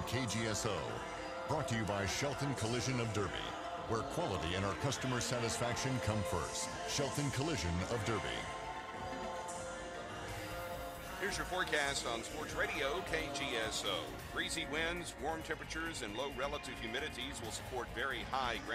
KGSO. Brought to you by Shelton Collision of Derby, where quality and our customer satisfaction come first. Shelton Collision of Derby. Here's your forecast on Sports Radio KGSO. Breezy winds, warm temperatures, and low relative humidities will support very high ground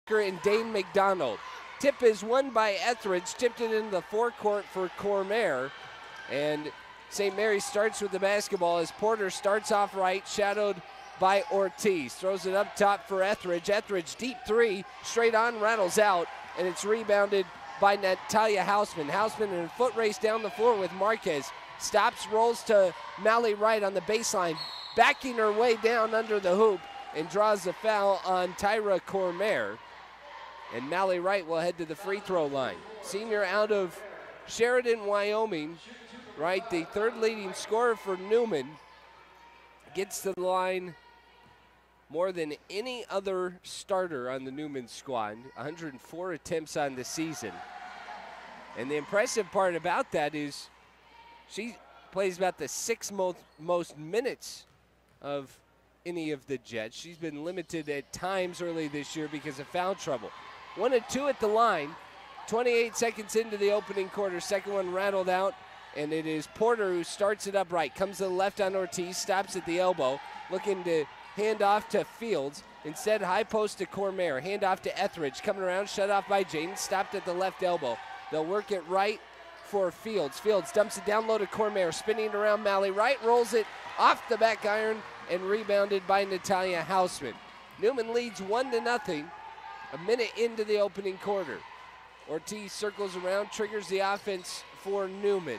Becker and Dane McDonald. Tip is won by Etheridge, tipped it into the forecourt for Cormier. And St. Mary's starts with the basketball as Porter starts off right, shadowed by Ortiz. Throws it up top for Etheridge. Etheridge, deep three, straight on, rattles out, and it's rebounded by Natalia Hausman. Hausman in a foot race down the floor with Marquez. Stops, rolls to Mally Wright on the baseline, backing her way down under the hoop, and draws the foul on Tyra Cormier. And Mally Wright will head to the free throw line. Senior out of Sheridan, Wyoming. Wright, the third leading scorer for Newman, gets to the line more than any other starter on the Newman squad. 104 attempts on the season. And the impressive part about that is she plays about the sixth most minutes of any of the Jets. She's been limited at times early this year because of foul trouble. 1 of 2 at the line. 28 seconds into the opening quarter. Second one rattled out, and it is Porter who starts it up right. Comes to the left on Ortiz, stops at the elbow, looking to hand off to Fields. Instead, high post to Cormier. Hand off to Etheridge. Coming around, shut off by Jaden. Stopped at the left elbow. They'll work it right for Fields. Fields dumps it down low to Cormier. Spinning around Mally Wright. Rolls it off the back iron and rebounded by Natalia Hausman. Newman leads 1-0. A minute into the opening quarter. Ortiz circles around, triggers the offense for Newman.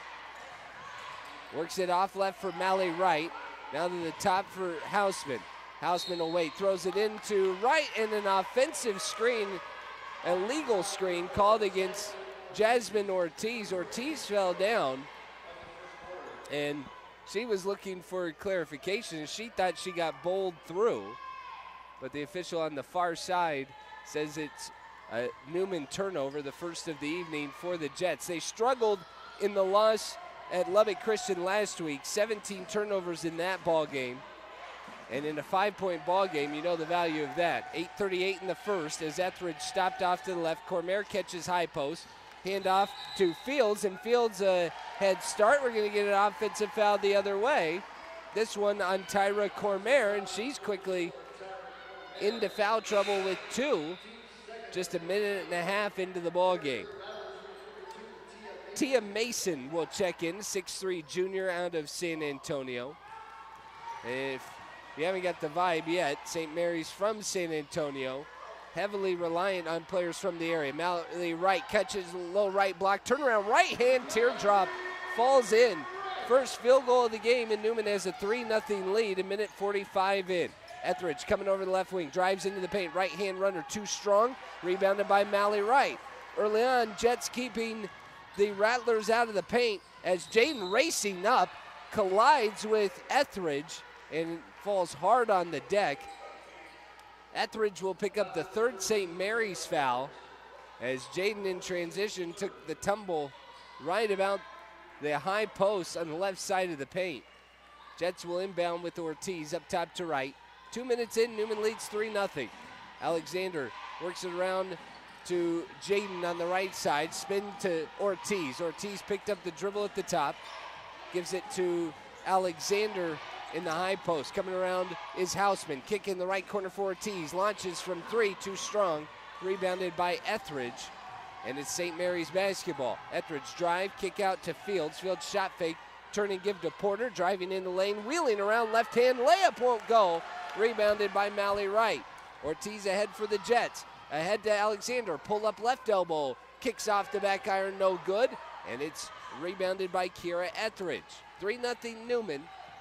Works it off left for Mally Wright. Now to the top for Hausman. Hausman will wait, throws it into Wright, and an offensive screen, a legal screen called against Jasmine Ortiz. Ortiz fell down, and she was looking for clarification. She thought she got bowled through, but the official on the far side says it's a Newman turnover, the first of the evening for the Jets. They struggled in the loss at Lubbock Christian last week, 17 turnovers in that ball game. And in a 5-point ball game, you know the value of that. 8:38 in the first as Etheridge stopped off to the left. Cormier catches high post. Handoff to Fields, and Fields a head start. We're going to get an offensive foul the other way. This one on Tyra Cormier, and she's quickly into foul trouble with 2. Just a minute and a half into the ball game. Tia Mason will check in, 6'3" junior out of San Antonio. If you haven't got the vibe yet, St. Mary's from San Antonio, heavily reliant on players from the area. Mally Wright catches low right block, turnaround right hand teardrop, falls in. First field goal of the game, and Newman has a 3-0 lead, a minute 45 in. Etheridge coming over the left wing, drives into the paint, right hand runner too strong, rebounded by Mally Wright. Early on, Jets keeping the Rattlers out of the paint as Jaden racing up, collides with Etheridge and falls hard on the deck. Etheridge will pick up the third St. Mary's foul as Jaden in transition took the tumble right about the high post on the left side of the paint. Jets will inbound with Ortiz up top to right. 2 minutes in, Newman leads 3-0. Alexander works it around to Jaden on the right side, spin to Ortiz. Ortiz picked up the dribble at the top, gives it to Alexander in the high post. Coming around is Hausman, kick in the right corner for Ortiz, launches from 3, too strong, rebounded by Etheridge, and it's St. Mary's basketball. Etheridge drive, kick out to Fields. Fields shot fake, turn and give to Porter, driving in the lane, wheeling around left hand, layup won't go, rebounded by Mally Wright. Ortiz ahead for the Jets. Ahead to Alexander, pull up left elbow, kicks off the back iron, no good, and it's rebounded by Kira Etheridge. 3-0 Newman,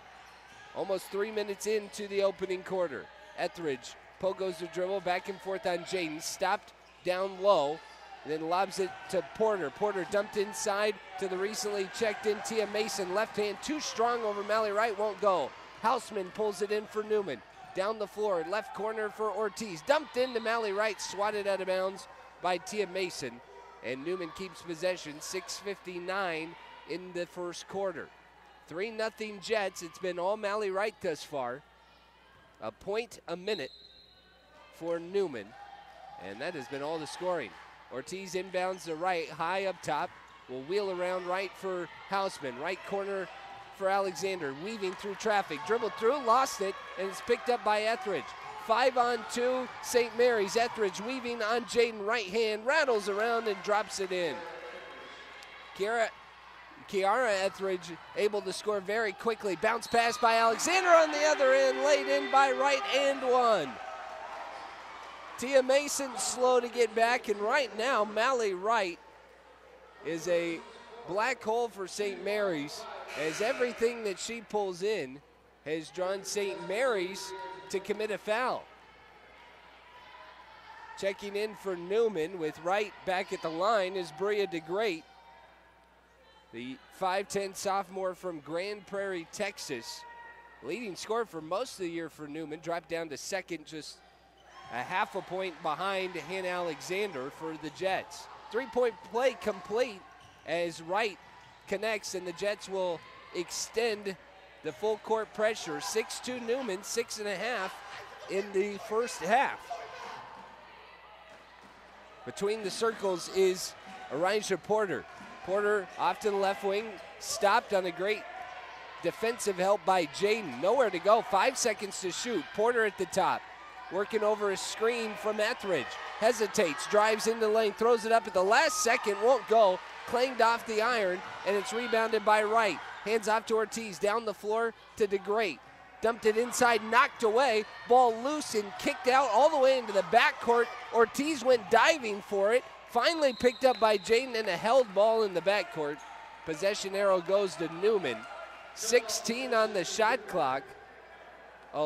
almost 3 minutes into the opening quarter. Etheridge pogos the dribble, back and forth on Jaden, stopped down low, and then lobs it to Porter. Porter dumped inside to the recently checked in Tia Mason, left hand too strong over Mally Wright, won't go. Hausman pulls it in for Newman. Down the floor, left corner for Ortiz. Dumped into Mally Wright, swatted out of bounds by Tia Mason. And Newman keeps possession, 6:59 in the first quarter. 3-0 Jets. It's been all Mally Wright thus far. A point a minute for Newman. And that has been all the scoring. Ortiz inbounds to right, high up top. Will wheel around right for Hausman. Right corner for Alexander, weaving through traffic, dribbled through, lost it, and it's picked up by Etheridge. 5-on-2, St. Mary's. Etheridge weaving on Jaden, right hand, rattles around and drops it in. Kiara Etheridge able to score very quickly. Bounce pass by Alexander on the other end, laid in by Wright and one. Tia Mason slow to get back, and right now Mally Wright is a black hole for St. Mary's, as everything that she pulls in has drawn St. Mary's to commit a foul. Checking in for Newman with Wright back at the line is Bria DeGreat, the 5'10 sophomore from Grand Prairie, Texas. Leading scorer for most of the year for Newman, dropped down to second, just a half a point behind Hannah Alexander for the Jets. 3-point play complete as Wright connects, and the Jets will extend the full court pressure. 6-2 Newman, 6.5 in the first half. Between the circles is Arijah Porter. Porter off to the left wing, stopped on a great defensive help by Jaden. Nowhere to go, 5 seconds to shoot. Porter at the top, working over a screen from Etheridge. Hesitates, drives into the lane, throws it up at the last second, won't go. Clanged off the iron, and it's rebounded by Wright. Hands off to Ortiz, down the floor to DeGreat. Dumped it inside, knocked away. Ball loose and kicked out all the way into the backcourt. Ortiz went diving for it. Finally picked up by Jaden, and a held ball in the backcourt. Possession arrow goes to Newman. 16 on the shot clock. A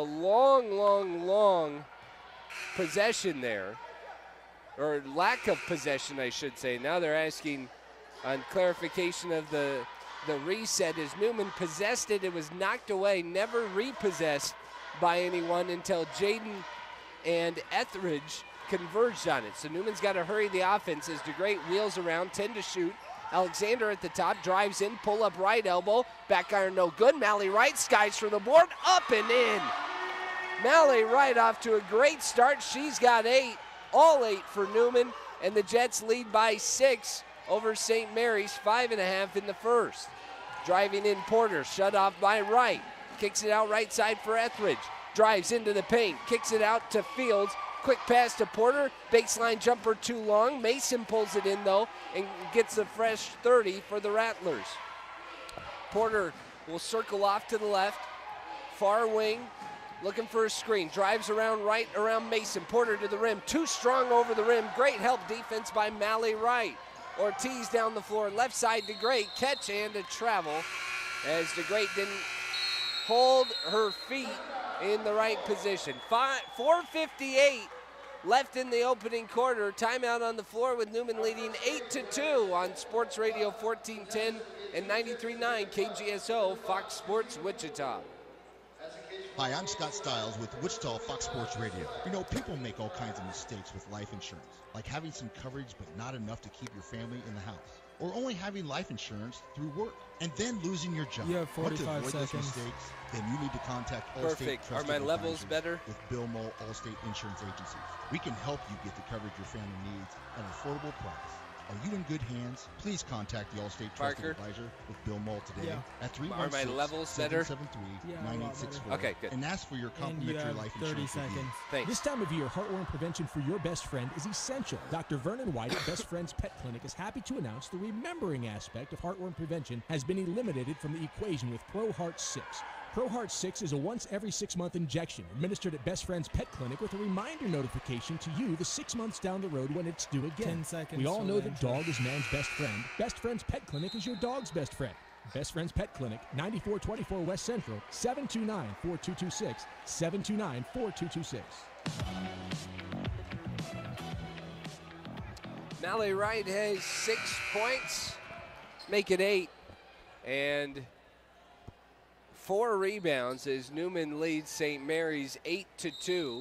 long possession there. Or lack of possession, I should say. Now they're asking on clarification of the reset, as Newman possessed it. It was knocked away, never repossessed by anyone until Jaden and Etheridge converged on it. So Newman's got to hurry the offense as DeGreat wheels around, 10 to shoot. Alexander at the top, drives in, pull up right elbow, back iron no good. Mally Wright skies for the board, up and in. Mally Wright off to a great start. She's got 8, all 8 for Newman, and the Jets lead by 6 over St. Mary's, 5.5 in the first. Driving in Porter, shut off by Wright. Kicks it out right side for Etheridge. Drives into the paint, kicks it out to Fields. Quick pass to Porter, baseline jumper too long. Mason pulls it in though and gets a fresh 30 for the Rattlers. Porter will circle off to the left, far wing, looking for a screen. Drives around right around Mason. Porter to the rim, too strong over the rim. Great help defense by Mally Wright. Ortiz down the floor, left side DeGreat, catch and a travel as DeGreat didn't hold her feet in the right position. 4:58 left in the opening quarter. Timeout on the floor with Newman leading 8-2 on Sports Radio 1410 and 93.9 KGSO Fox Sports Wichita. Hi, I'm Scott Stiles with Wichita Fox Sports Radio. You know, people make all kinds of mistakes with life insurance, like having some coverage but not enough to keep your family in the house, or only having life insurance through work, and then losing your job. You have 45 to avoid seconds. Those mistakes, then you need to contact Allstate. Perfect. Are my levels better? With Bill Moll Allstate Insurance Agency. We can help you get the coverage your family needs at an affordable price. Are you in good hands? Please contact the Allstate Trusted Advisor with Bill Moll today at 316-773-9864. Okay, good. And ask for your complimentary life insurance. 30 seconds. Thanks. This time of year, heartworm prevention for your best friend is essential. Dr. Vernon White at Best Friends Pet Clinic is happy to announce the remembering aspect of heartworm prevention has been eliminated from the equation with ProHeart 6. ProHeart 6 is a once every 6-month injection administered at Best Friends Pet Clinic with a reminder notification to you the 6 months down the road when it's due again. 10 seconds. We all know that dog is man's best friend. Best Friends Pet Clinic is your dog's best friend. Best Friends Pet Clinic, 9424 West Central, 729-4226, 729-4226. Mally Wright has 6 points, make it 8, and 4 rebounds as Newman leads St. Mary's 8-2.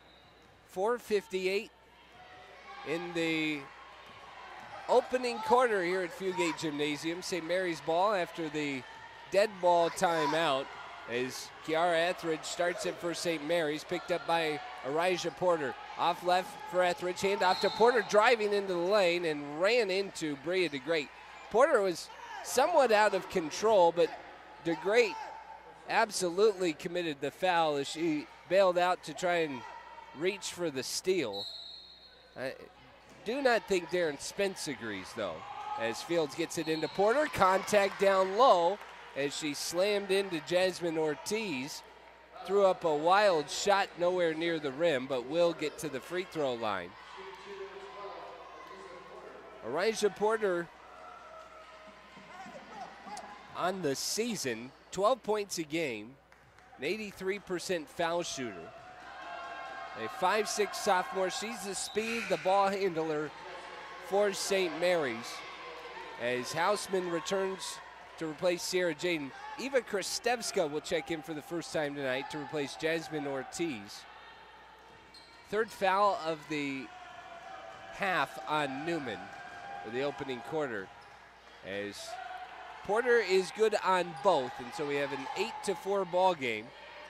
4:58 in the opening quarter here at Fugate Gymnasium. St. Mary's ball after the dead ball timeout as Kiara Etheridge starts it for St. Mary's, picked up by Arijah Porter. Off left for Etheridge, hand off to Porter, driving into the lane and ran into Bria DeGreat. Porter was somewhat out of control, but DeGreat absolutely committed the foul as she bailed out to try and reach for the steal. I do not think Darren Spence agrees, though, as Fields gets it into Porter. Contact down low as she slammed into Jasmine Ortiz. Threw up a wild shot nowhere near the rim, but will get to the free throw line. Arijah Porter on the season, 12 points a game, an 83% foul shooter. A 5'6" sophomore. She's the speed, the ball handler for St. Mary's. As Houseman returns to replace Sierra Jaden. Eva Kristevska will check in for the first time tonight to replace Jasmine Ortiz. Third foul of the half on Newman for the opening quarter. As Porter is good on both, and so we have an 8-4 ball game.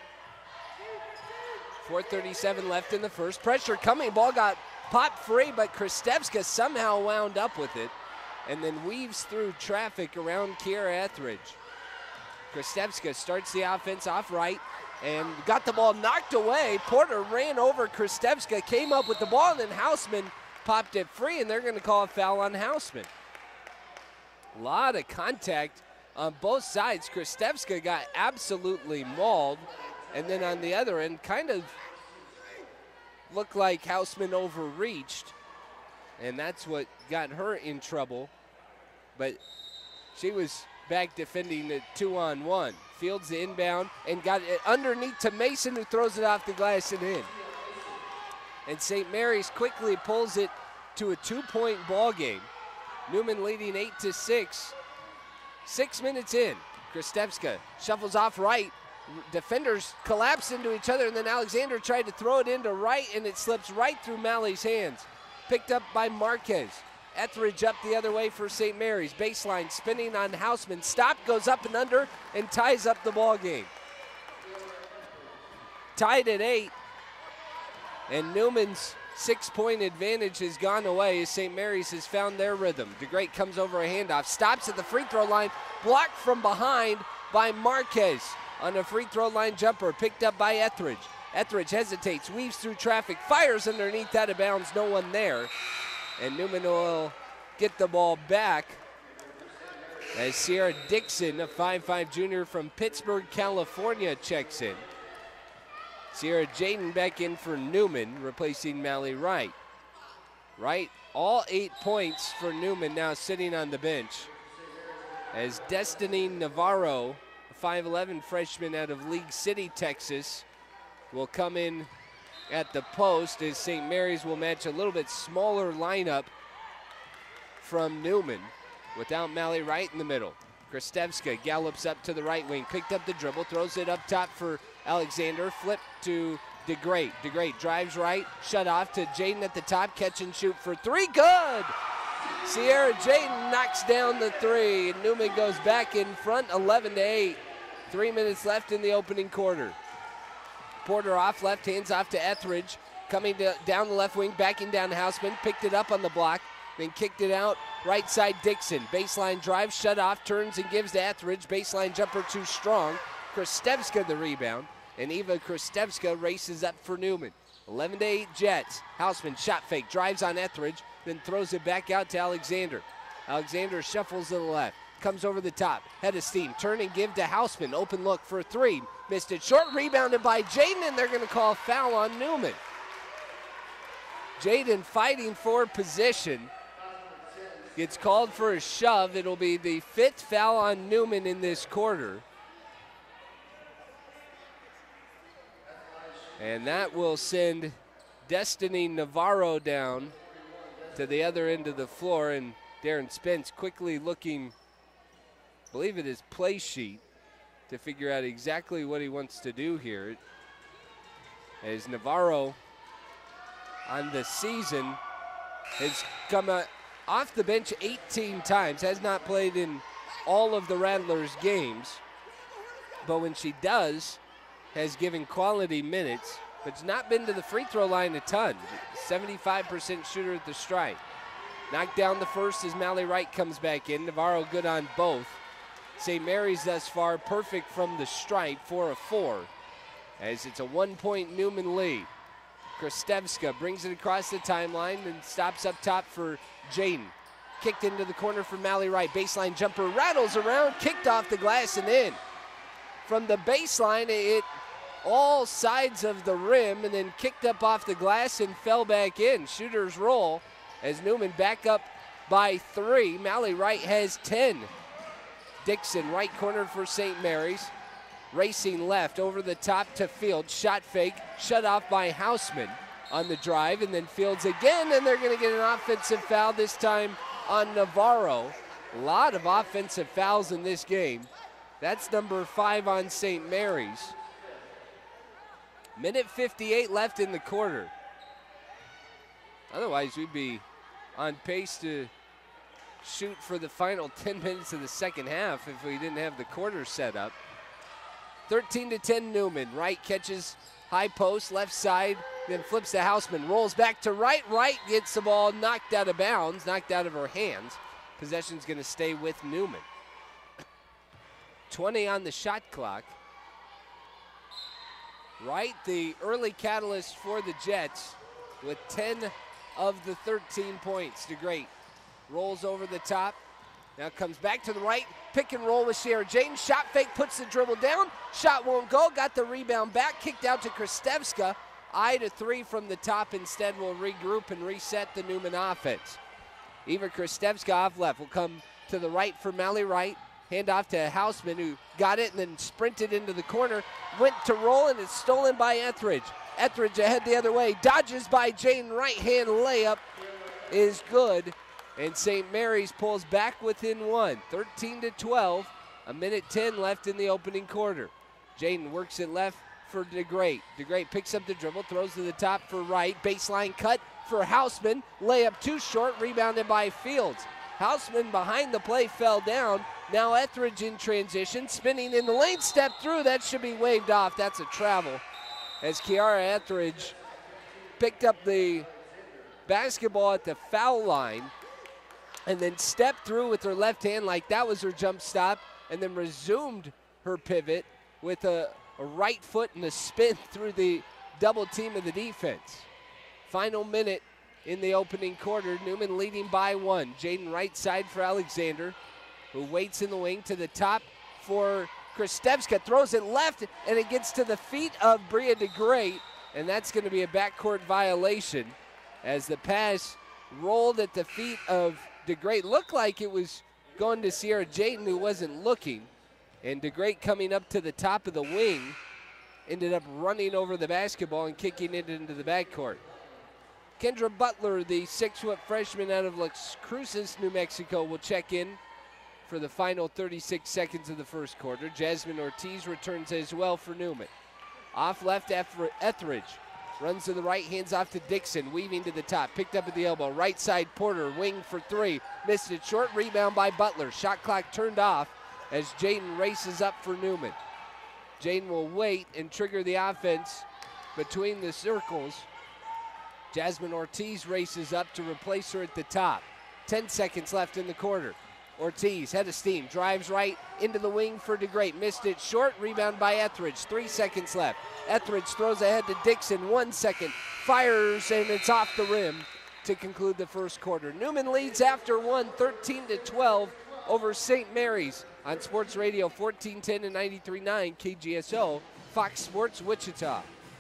4:37 left in the first. Pressure coming. Ball got popped free, but Kristevska somehow wound up with it and then weaves through traffic around Kiera Etheridge. Kristevska starts the offense off right and got the ball knocked away. Porter ran over Kristevska, came up with the ball, and then Houseman popped it free, and they're going to call a foul on Houseman. A lot of contact on both sides. Kristevska got absolutely mauled. And then on the other end, kind of looked like Houseman overreached, and that's what got her in trouble. But she was back defending the 2-on-1. Fields the inbound and got it underneath to Mason, who throws it off the glass and in. And St. Mary's quickly pulls it to a 2-point ball game. Newman leading 8-6. 6 minutes in. Kristevska shuffles off right. Defenders collapse into each other, and then Alexander tried to throw it into right, and it slips right through Malley's hands. Picked up by Marquez. Etheridge up the other way for St. Mary's. Baseline spinning on Houseman. Stop, goes up and under, and ties up the ball game. Tied at 8, and Newman's 6-point advantage has gone away as St. Mary's has found their rhythm. DeGrate comes over a handoff, stops at the free throw line, blocked from behind by Marquez. On a free throw line jumper, picked up by Etheridge. Etheridge hesitates, weaves through traffic, fires underneath, out of bounds, no one there. And Newman will get the ball back as Sierra Dixon, a 5'5" junior from Pittsburgh, California, checks in. Sierra Jaden back in for Newman, replacing Malley Wright. Wright, all 8 points for Newman, now sitting on the bench. As Destiny Navarro, 5'11" freshman out of League City, Texas, will come in at the post as St. Mary's will match a little bit smaller lineup from Newman without Malley Wright in the middle. Kristevska gallops up to the right wing, picked up the dribble, throws it up top for Alexander, flip to DeGrate. DeGrate drives right, shut off to Jaden at the top, catch and shoot for 3, good! Sierra Jaden knocks down the 3, and Newman goes back in front, 11-8. 3 minutes left in the opening quarter. Porter off left, hands off to Etheridge. Coming down the left wing, backing down to Houseman. Picked it up on the block, then kicked it out. Right side Dixon. Baseline drive, shut off, turns and gives to Etheridge. Baseline jumper too strong. Kristevska the rebound. And Eva Kristevska races up for Newman. 11-8 Jets. Houseman shot fake, drives on Etheridge, then throws it back out to Alexander. Alexander shuffles to the left. Comes over the top, head of steam, turn and give to Houseman. Open look for 3, missed it short, rebounded by Jaden, and they're going to call a foul on Newman. Jaden fighting for position, gets called for a shove. It'll be the 5th foul on Newman in this quarter. And that will send Destiny Navarro down to the other end of the floor, and Darren Spence quickly looking, I believe it is play sheet, to figure out exactly what he wants to do here. As Navarro on the season has come off the bench 18 times, has not played in all of the Rattlers games, but when she does, has given quality minutes, but has not been to the free throw line a ton. 75% shooter at the stripe. Knocked down the first as Malley Wright comes back in. Navarro good on both. St. Mary's thus far perfect from the stripe, 4 of 4, as it's a 1-point Newman lead. Kristevska brings it across the timeline and stops up top for Jaden. Kicked into the corner for Mally Wright. Baseline jumper rattles around, kicked off the glass and in. From the baseline, it all sides of the rim and then kicked up off the glass and fell back in. Shooter's roll as Newman back up by 3. Mally Wright has 10. Dixon, right corner for St. Mary's. Racing left over the top to Fields. Shot fake, shut off by Houseman on the drive, and then Fields again, and they're going to get an offensive foul this time on Navarro. A lot of offensive fouls in this game. That's number 5 on St. Mary's. Minute 58 left in the quarter. Otherwise, we'd be on pace to shoot for the final 10 minutes of the second half if we didn't have the quarter set up. 13-10 Newman. Wright catches high post, left side, then flips to Houseman. Rolls back to Wright. Wright gets the ball knocked out of bounds, knocked out of her hands. Possession's going to stay with Newman. 20 on the shot clock. Wright, the early catalyst for the Jets, with 10 of the 13 points. DeGrate rolls over the top. Now comes back to the right, pick and roll with Sierra Jaden. Shot fake, puts the dribble down. Shot won't go, got the rebound back, kicked out to Kristevska. Eye to 3 from the top. Instead, will regroup and reset the Newman offense. Eva Kristevska off left will come to the right for Mally Wright. Hand off to Houseman, who got it and then sprinted into the corner. Went to roll, and it's stolen by Etheridge. Etheridge ahead the other way. Dodges by Jaden. Right-hand layup is good. And St. Mary's pulls back within 1. 13-12. A minute 10 left in the opening quarter. Jaden works it left for DeGrate. DeGrate picks up the dribble, throws to the top for Wright. Baseline cut for Houseman. Layup too short, rebounded by Fields. Houseman behind the play fell down. Now Etheridge in transition, spinning in the lane, step through. That should be waved off. That's a travel. As Kiara Etheridge picked up the basketball at the foul line and then stepped through with her left hand like that was her jump stop, and then resumed her pivot with a right foot and a spin through the double team of the defense. Final minute in the opening quarter. Newman leading by 1. Jaden right side for Alexander, who waits in the wing to the top for Kristevska. Throws it left, and it gets to the feet of Bria DeGrate, and that's going to be a backcourt violation as the pass rolled at the feet of DeGrate. Looked like it was going to Sierra Jaden, who wasn't looking, and DeGrate coming up to the top of the wing ended up running over the basketball and kicking it into the backcourt. Kendra Butler, the 6-foot freshman out of Las Cruces, New Mexico, will check in for the final 36 seconds of the first quarter. Jasmine Ortiz returns as well for Newman. Off left, Etheridge runs to the right, hands off to Dixon, weaving to the top, picked up at the elbow. Right side, Porter, wing for 3, missed it short, rebound by Butler. Shot clock turned off as Jaden races up for Newman. Jaden will wait and trigger the offense between the circles. Jasmine Ortiz races up to replace her at the top. 10 seconds left in the quarter. Ortiz, head of steam, drives right into the wing for DeGrate. Missed it short, rebound by Etheridge. 3 seconds left. Etheridge throws ahead to Dixon, 1 second. Fires, and it's off the rim to conclude the first quarter. Newman leads after 1, 13-12 over St. Mary's on Sports Radio 1410 and 93.9 KGSO, Fox Sports Wichita.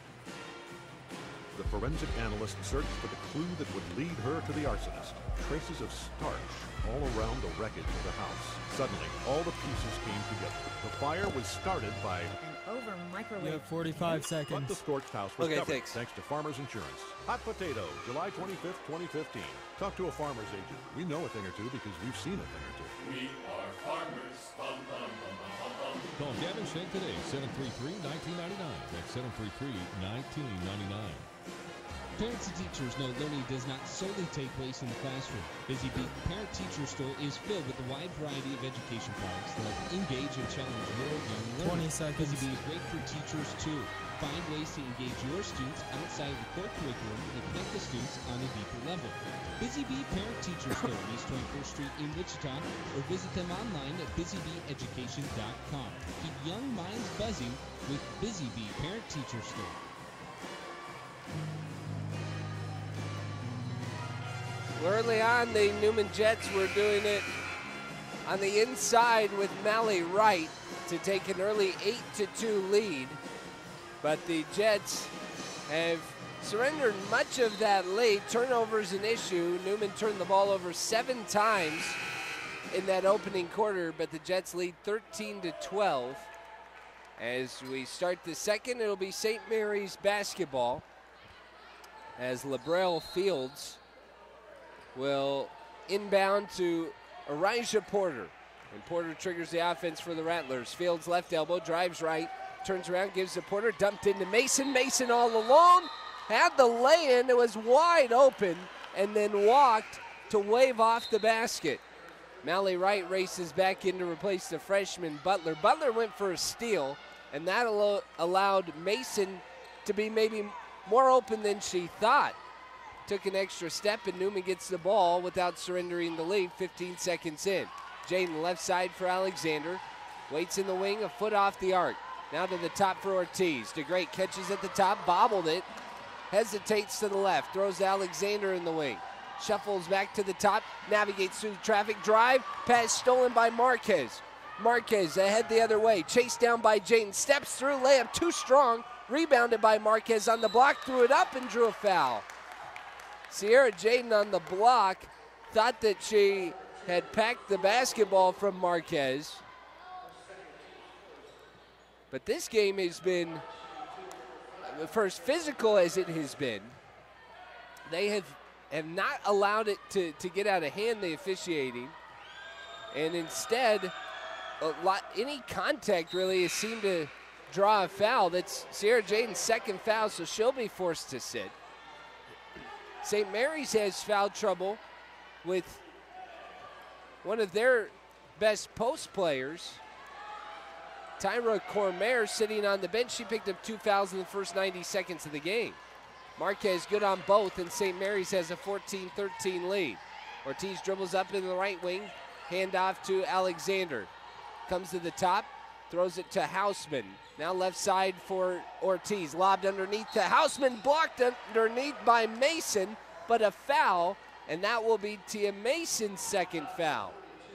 The forensic analyst searched for the clue that would lead her to the arsonist. Traces of starch all around the wreckage of the house. Suddenly, all the pieces came together. The fire was started by an over microwave. You have 45 seconds. But the scorched house was Okay, covered, thanks. to Farmers Insurance. Hot potato, July 25th, 2015. Talk to a farmer's agent. We know a thing or two because we've seen a thing or two. We are farmers. Bum, bum, bum, bum, bum, bum. Call Gavin Shank today, 733-1999. That's 733-1999. Parents and teachers know learning does not solely take place in the classroom. Busy Bee Parent Teacher Store is filled with a wide variety of education products that engage and challenge your young learners. 20 seconds. Busy Bee is great for teachers too. Find ways to engage your students outside of the core curriculum and connect the students on a deeper level. Busy Bee Parent Teacher Store, East 21st Street in Wichita, or visit them online at busybeeeducation.com. Keep young minds buzzing with Busy Bee Parent Teacher Store. Early on, the Newman Jets were doing it on the inside with Mally Wright to take an early 8-2 lead. But the Jets have surrendered much of that lead. Turnovers an issue. Newman turned the ball over 7 times in that opening quarter, but the Jets lead 13-12. As we start the second, it'll be St. Mary's basketball, as LaBrelle Fields will inbound to Arijah Porter. And Porter triggers the offense for the Rattlers. Fields left elbow, drives right, turns around, gives to Porter, dumped into Mason. Mason all alone, had the lay-in, it was wide open, and then walked to wave off the basket. Mally Wright races back in to replace the freshman Butler. Butler went for a steal, and that allowed Mason to be maybe more open than she thought. Took an extra step, and Newman gets the ball without surrendering the lead 15 seconds in. Jaden left side for Alexander. Waits in the wing, a foot off the arc. Now to the top for Ortiz. DeGreat catches at the top, bobbled it. Hesitates to the left, throws to Alexander in the wing. Shuffles back to the top, navigates through the traffic, drive, pass stolen by Marquez. Marquez ahead the other way, chased down by Jaden, steps through, layup too strong, rebounded by Marquez on the block, threw it up and drew a foul. Sierra Jaden on the block thought that she had packed the basketball from Marquez. But this game has been, for as physical as it has been, they have not allowed it to get out of hand, the officiating. And instead, any contact really has seemed to draw a foul. That's Sierra Jaden's second foul, so she'll be forced to sit. St. Mary's has foul trouble with one of their best post players, Tyra Cormier, sitting on the bench. She picked up 2 fouls in the first 90 seconds of the game. Marquez good on both, and St. Mary's has a 14-13 lead. Ortiz dribbles up in the right wing, handoff to Alexander. Comes to the top, throws it to Houseman. Now left side for Ortiz, lobbed underneath to Houseman, blocked underneath by Mason, but a foul, and that will be Tia Mason's second foul.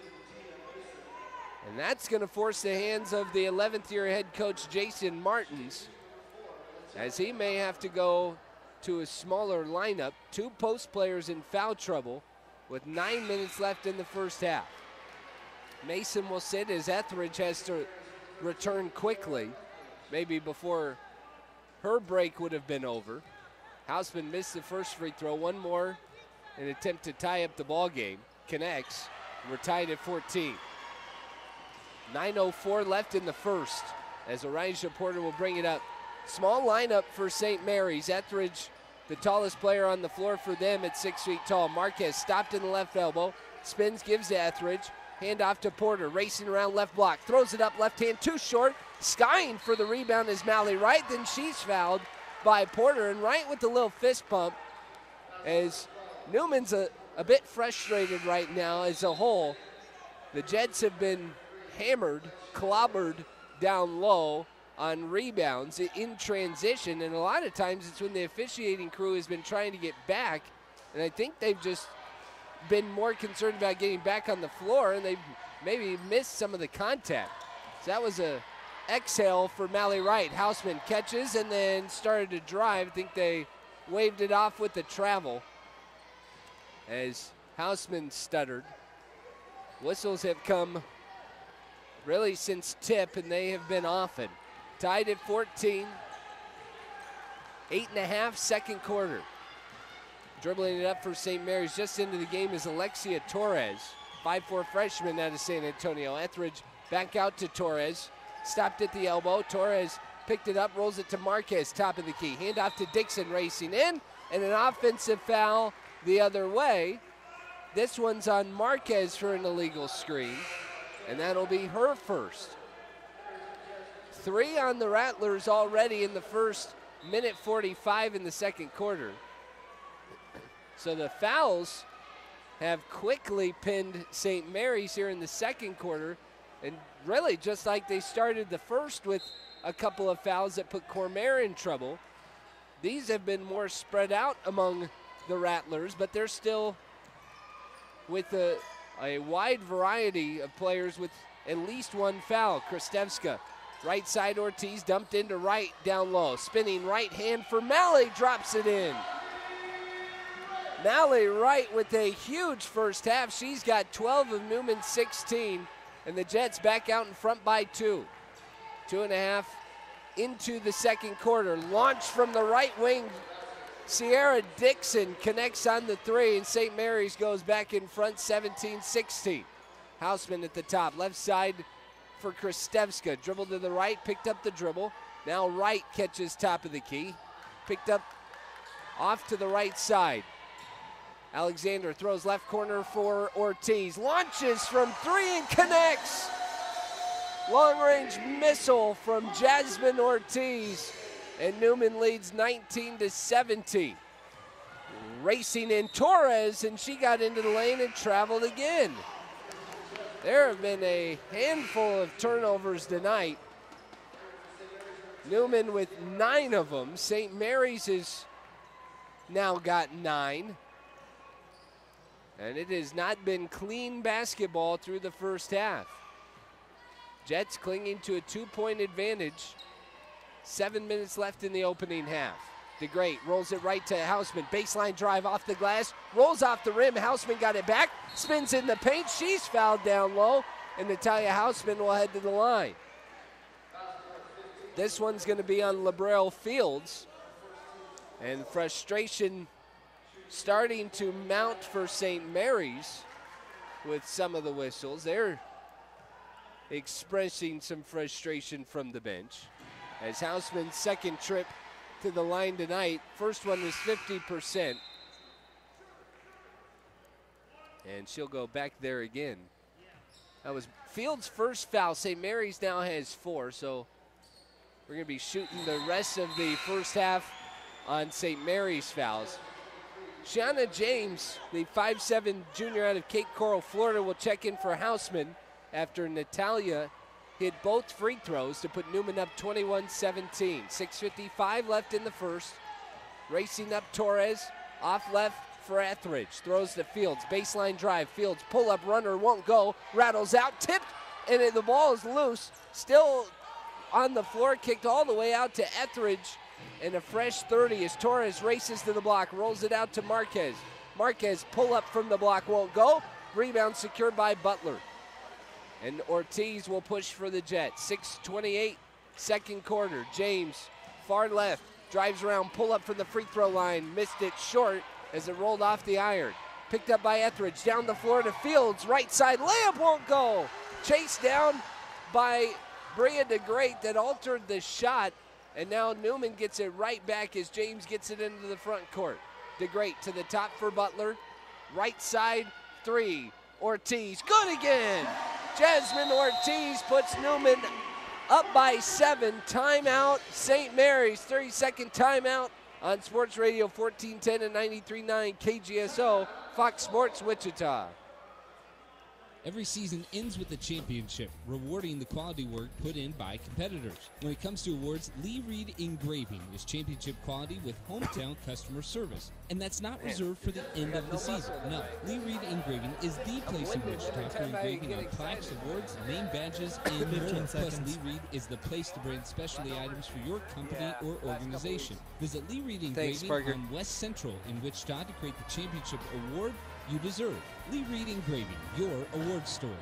And that's going to force the hands of the 11th year head coach Jason Martins, as he may have to go to a smaller lineup. 2 post players in foul trouble with 9 minutes left in the first half. Mason will sit as Etheridge has to return quickly, maybe before her break would have been over. Houseman missed the first free throw. One more, an attempt to tie up the ball game. Connects. We're tied at 14. 9:04 left in the first as Arijah Porter will bring it up. Small lineup for St. Mary's. Etheridge, the tallest player on the floor for them at 6 feet tall. Marquez stopped in the left elbow. Spins, gives to Etheridge. Hand off to Porter, racing around left block. Throws it up left hand, too short. Skying for the rebound is Mally Wright. Then she's fouled by Porter. And Wright with the little fist pump, as Newman's a bit frustrated right now as a whole. The Jets have been hammered, clobbered down low on rebounds in transition, and a lot of times it's when the officiating crew has been trying to get back, and I think they've just been more concerned about getting back on the floor, and they've maybe missed some of the contact. So that was a exhale for Mally Wright. Houseman catches and then started to drive. I think they waved it off with the travel as Houseman stuttered. Whistles have come really since tip, and they have been often. Tied at 14. 8.5 second quarter. Dribbling it up for St. Mary's just into the game is Alexia Torres, 5'4" freshman out of San Antonio. Etheridge back out to Torres. Stopped at the elbow. Torres picked it up, rolls it to Marquez, top of the key. Hand off to Dixon, racing in, and an offensive foul the other way. This one's on Marquez for an illegal screen, and that'll be her first. 3 on the Rattlers already in the first minute 45 in the second quarter. So the fouls have quickly pinned St. Mary's here in the second quarter, and really just like they started the first with a couple of fouls that put Cormier in trouble, these have been more spread out among the Rattlers, but they're still with a wide variety of players with at least one foul. Kristevska, right side Ortiz, dumped into right, down low. Spinning right hand for Malley, drops it in. Malley Wright with a huge first half. She's got 12 of Newman's 16, and the Jets back out in front by 2. 2.5 into the second quarter. Launch from the right wing. Sierra Dixon connects on the 3, and St. Mary's goes back in front 17-16. Houseman at the top, left side for Kristevska. Dribble to the right, picked up the dribble. Now Wright catches top of the key. Picked up off to the right side. Alexander throws left corner for Ortiz. Launches from 3 and connects. Long-range missile from Jasmine Ortiz. And Newman leads 19-17. Racing in Torres, and she got into the lane and traveled again. There have been a handful of turnovers tonight. Newman with 9 of them. St. Mary's has now got 9. And it has not been clean basketball through the first half. Jets clinging to a 2-point advantage. 7 minutes left in the opening half. DeGreat rolls it right to Houseman. Baseline drive off the glass. Rolls off the rim. Houseman got it back. Spins in the paint. She's fouled down low. And Natalia Houseman will head to the line. This one's going to be on LaBrelle Fields. And frustration starting to mount for St. Mary's with some of the whistles. They're expressing some frustration from the bench. As Houseman's second trip to the line tonight, first one was 50%. And she'll go back there again. That was Fields' first foul. St. Mary's now has 4, so we're going to be shooting the rest of the first half on St. Mary's fouls. Shauna James, the 5'7" junior out of Cape Coral, Florida, will check in for Houseman after Natalia hit both free throws to put Newman up 21-17. 6:55 left in the first. Racing up Torres, off left for Etheridge. Throws to Fields, baseline drive. Fields pull-up runner, won't go. Rattles out, tipped, and the ball is loose. Still on the floor, kicked all the way out to Etheridge. And a fresh 30 as Torres races to the block, rolls it out to Marquez. Marquez pull up from the block, won't go. Rebound secured by Butler. And Ortiz will push for the Jets. 6:28, second quarter. James, far left, drives around, pull up from the free throw line. Missed it short as it rolled off the iron. Picked up by Etheridge, down the floor to Fields. Right side, layup won't go. Chased down by Bria DeGreat that altered the shot. And now Newman gets it right back as James gets it into the front court. DeGreat to the top for Butler. Right side, 3. Ortiz, good again. Jasmine Ortiz puts Newman up by 7. Timeout, St. Mary's. 30-second timeout on Sports Radio 1410 and 93.9 KGSO, Fox Sports Wichita. Every season ends with a championship, rewarding the quality work put in by competitors. When it comes to awards, Lee Reed Engraving is championship quality with hometown customer service. And that's not reserved for the end of the season. No, Lee Reed Engraving is the place in Wichita for engraving on plaques, awards, name badges, and more. Plus, Lee Reed is the place to brand specialty items for your company or organization. Visit Lee Reed Engraving on West Central in Wichita to create the championship award you deserve. Lee Reed Engraving, your award store.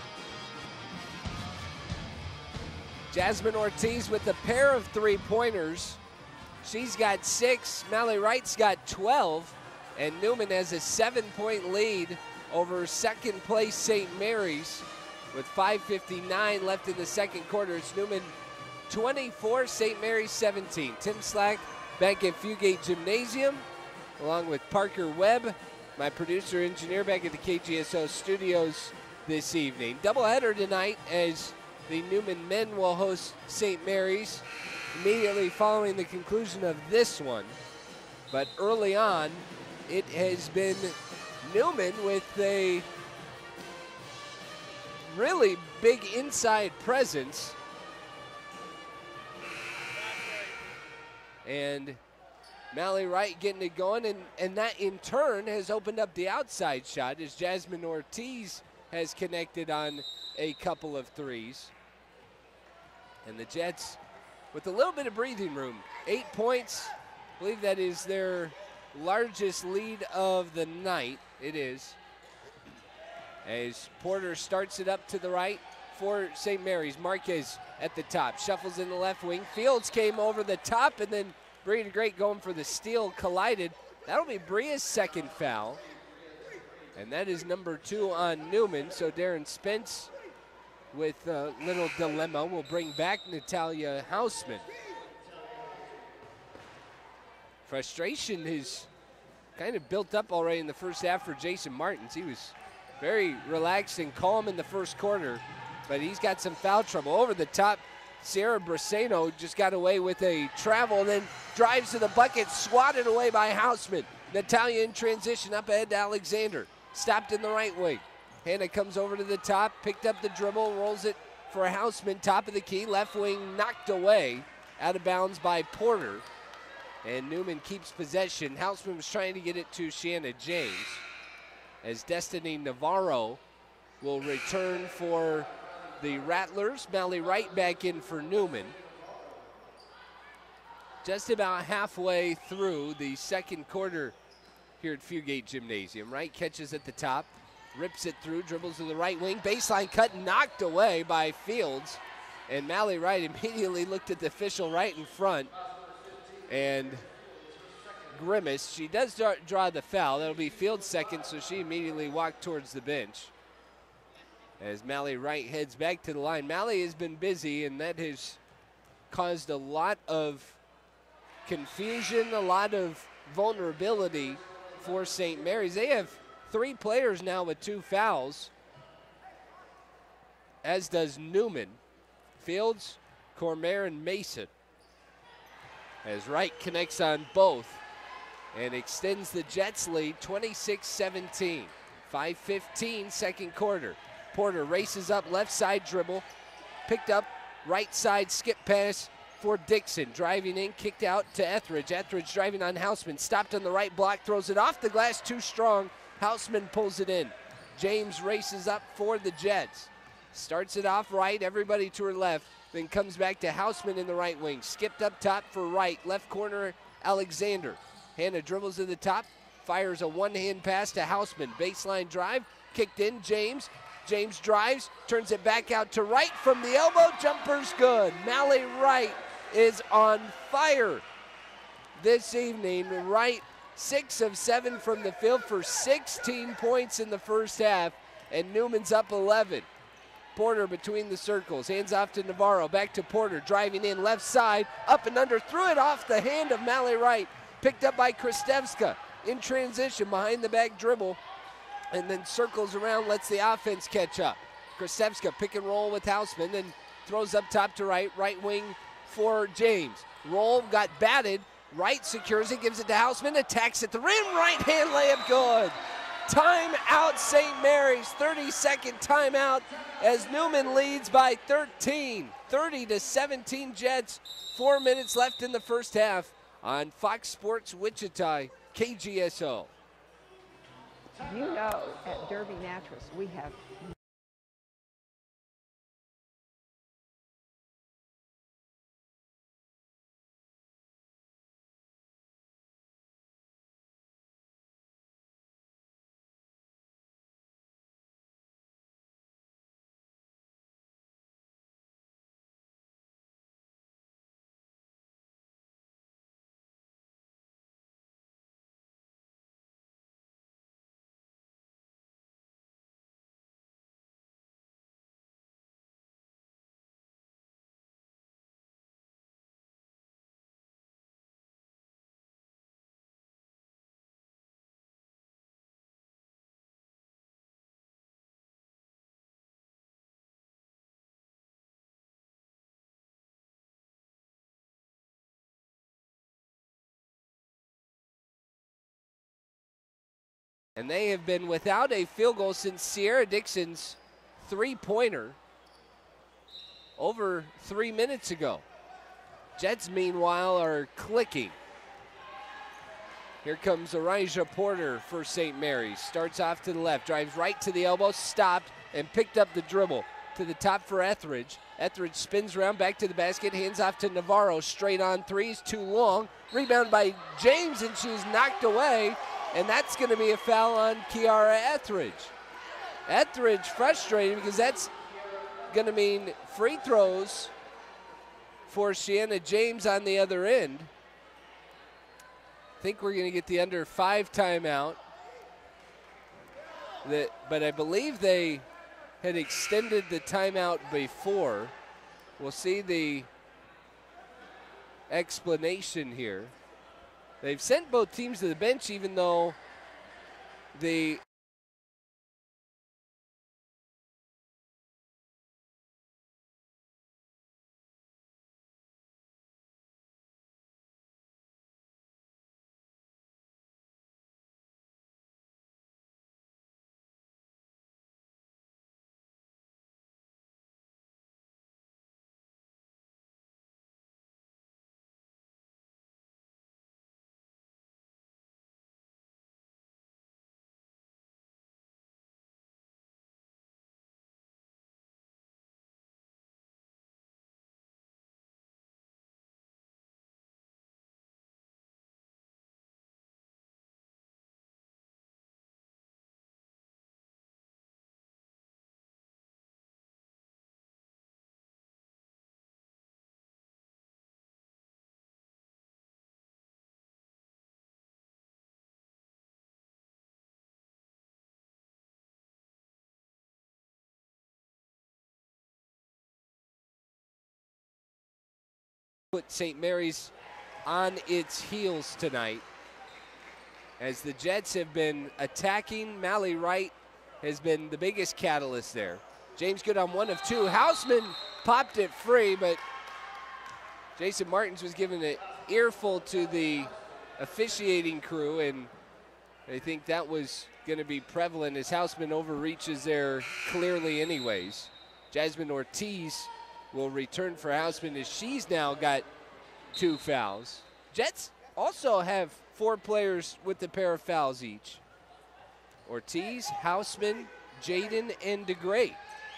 Jasmine Ortiz with a pair of 3-pointers. She's got 6. Mally Wright's got 12. And Newman has a 7-point lead over second place St. Mary's with 5:59 left in the second quarter. It's Newman 24, St. Mary's 17. Tim Slack back at Fugate Gymnasium along with Parker Webb, my producer engineer, back at the KGSO studios this evening. Doubleheader tonight as the Newman men will host St. Mary's immediately following the conclusion of this one. But early on, it has been Newman with a really big inside presence. And Mally Wright getting it going, and that in turn has opened up the outside shot as Jasmine Ortiz has connected on a couple of threes. And the Jets with a little bit of breathing room. 8 points, I believe that is their largest lead of the night. It is. As Porter starts it up to the right for St. Mary's. Marquez at the top, shuffles in the left wing. Fields came over the top, and then Bria Great going for the steal, collided. That'll be Bria's second foul. And that is number 2 on Newman. So Darren Spence with a little dilemma will bring back Natalia Hausman. Frustration is kind of built up already in the first half for Jason Martins. He was very relaxed and calm in the first quarter, but he's got some foul trouble. Over the top, Sierra Braceno just got away with a travel, then drives to the bucket, swatted away by Hausman. Natalia in transition up ahead to Alexander. Stopped in the right wing. Hannah comes over to the top, picked up the dribble, rolls it for Hausman, top of the key, left wing knocked away, out of bounds by Porter. And Newman keeps possession. Hausman was trying to get it to Shanna James, as Destiny Navarro will return for the Rattlers. Mally Wright back in for Newman. Just about halfway through the second quarter here at Fugate Gymnasium. Wright catches at the top, rips it through, dribbles to the right wing, baseline cut knocked away by Fields. And Mally Wright immediately looked at the official right in front and grimaced. She does draw the foul. That'll be Fields' second, so she immediately walked towards the bench. As Mally Wright heads back to the line. Mally has been busy, and that has caused a lot of confusion, a lot of vulnerability for St. Mary's. They have 3 players now with 2 fouls, as does Newman. Fields, Cormier, and Mason. As Wright connects on both and extends the Jets' lead 26-17. 5:15 second quarter. Porter races up, left side dribble, picked up, right side skip pass for Dixon. Driving in, kicked out to Etheridge. Etheridge driving on Hausman, stopped on the right block, throws it off the glass, too strong. Hausman pulls it in. James races up for the Jets. Starts it off right, everybody to her left, then comes back to Hausman in the right wing. Skipped up top for Wright, left corner Alexander. Hannah dribbles to the top, fires a one-hand pass to Hausman. Baseline drive, kicked in, James. James drives, turns it back out to Wright from the elbow, jumper's good. Mally Wright is on fire this evening. Wright 6 of 7 from the field for 16 points in the first half, and Newman's up 11. Porter between the circles, hands off to Navarro, back to Porter, driving in left side, up and under, threw it off the hand of Mally Wright, picked up by Kristevska in transition, behind the back dribble, and then circles around, lets the offense catch up. Kristevska pick and roll with Hausman, then throws up top to Wright, right wing for James. Roll got batted, Wright secures it, gives it to Hausman, attacks at the rim, right hand layup good. Timeout St. Mary's, 30-second timeout as Newman leads by 13. 30-17 Jets, 4 minutes left in the first half on Fox Sports Wichita, KGSO. You know, at Derby Naturals, we have And they have been without a field goal since Sierra Dixon's three-pointer over 3 minutes ago. Jets, meanwhile, are clicking. Here comes Arijah Porter for St. Mary's. Starts off to the left, drives right to the elbow, stopped, and picked up the dribble. To the top for Etheridge. Etheridge spins around back to the basket, hands off to Navarro. Straight on threes, too long. Rebound by James, and she's knocked away. And that's going to be a foul on Kiara Etheridge. Etheridge frustrated because that's going to mean free throws for Shiana James on the other end. I think we're going to get the under 5 timeout. But I believe they had extended the timeout before. We'll see the explanation here. They've sent both teams to the bench, even though the put St. Mary's on its heels tonight. As the Jets have been attacking, Mally Wright has been the biggest catalyst there. James good on 1 of 2. Houseman popped it free, but Jason Martins was giving an earful to the officiating crew, and I think that was going to be prevalent as Houseman overreaches there clearly anyways. Jasmine Ortiz will return for Houseman as she's now got 2 fouls. Jets also have 4 players with a pair of fouls each. Ortiz, Houseman, Jaden, and DeGray.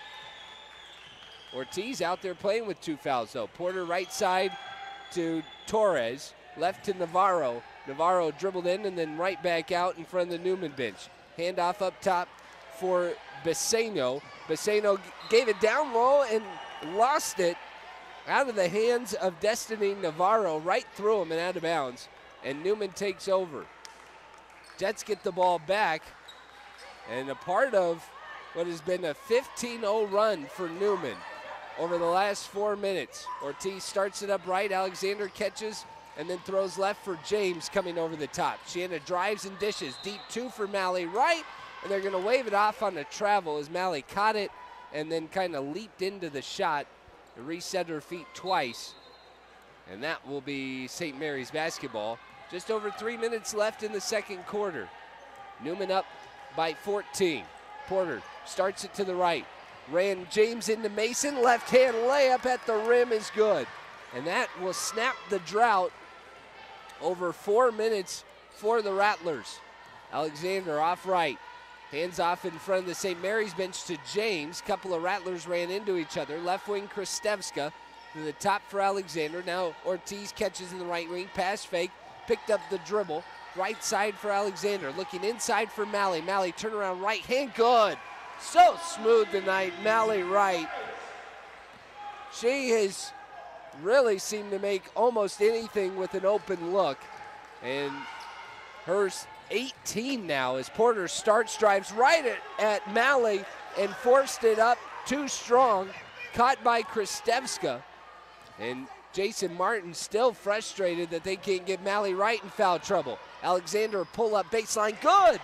Ortiz out there playing with 2 fouls though. Porter right side to Torres, left to Navarro. Navarro dribbled in and then right back out in front of the Newman bench. Handoff up top for Beseno. Beseno gave it down low and lost it out of the hands of Destiny Navarro, right through him and out of bounds. And Newman takes over. Jets get the ball back, and a part of what has been a 15-0 run for Newman over the last 4 minutes. Ortiz starts it up right. Alexander catches and then throws left for James coming over the top. Shiana drives and dishes. Deep 2 for Mally Wright, and they're going to wave it off on a travel as Mally caught it and then kind of leaped into the shot, reset her feet twice, and that will be St. Mary's basketball. Just over 3 minutes left in the second quarter. Newman up by 14. Porter starts it to the right. Ran James into Mason. Left hand layup at the rim is good. And that will snap the drought over 4 minutes for the Rattlers. Alexander off right. Hands off in front of the St. Mary's bench to James. Couple of Rattlers ran into each other. Left wing Kristevska to the top for Alexander. Now Ortiz catches in the right wing. Pass fake. Picked up the dribble. Right side for Alexander. Looking inside for Mally. Mally turnaround right hand. Good. So smooth tonight, Mally Wright. She has really seemed to make almost anything with an open look. And hers 18 now as Porter starts, drives right at Mally and forced it up too strong. Caught by Kristevska. And Jason Martin still frustrated that they can't get Mally Wright in foul trouble. Alexander pull up baseline, good!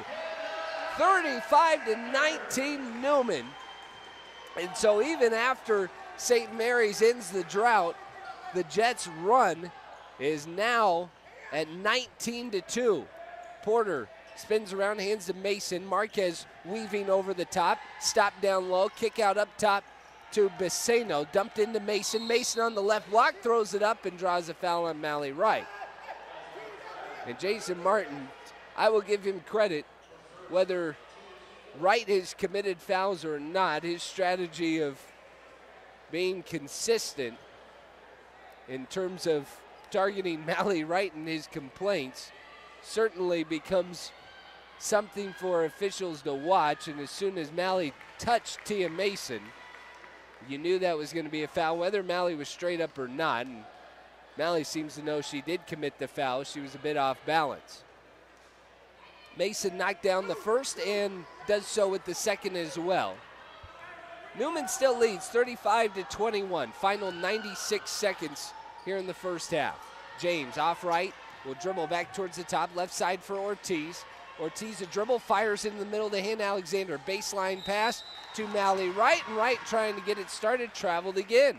35-19 Newman. And so even after St. Mary's ends the drought, the Jets' run is now at 19-2. Porter spins around, hands to Mason. Marquez weaving over the top. Stop down low, kick out up top to Beseno. Dumped into Mason. Mason on the left block, throws it up and draws a foul on Mally Wright. And Jason Martin, I will give him credit, whether Wright has committed fouls or not, his strategy of being consistent in terms of targeting Mally Wright and his complaints certainly becomes something for officials to watch. And as soon as Mally touched Tia Mason, you knew that was going to be a foul, whether Mally was straight up or not. And Mally seems to know she did commit the foul. She was a bit off balance. Mason knocked down the first and does so with the second as well. Newman still leads 35-21. Final 96 seconds here in the first half. James off right, will dribble back towards the top, left side for Ortiz. Ortiz a dribble, fires in the middle to Hannah Alexander. Baseline pass to Mally Wright, and Wright trying to get it started, traveled again.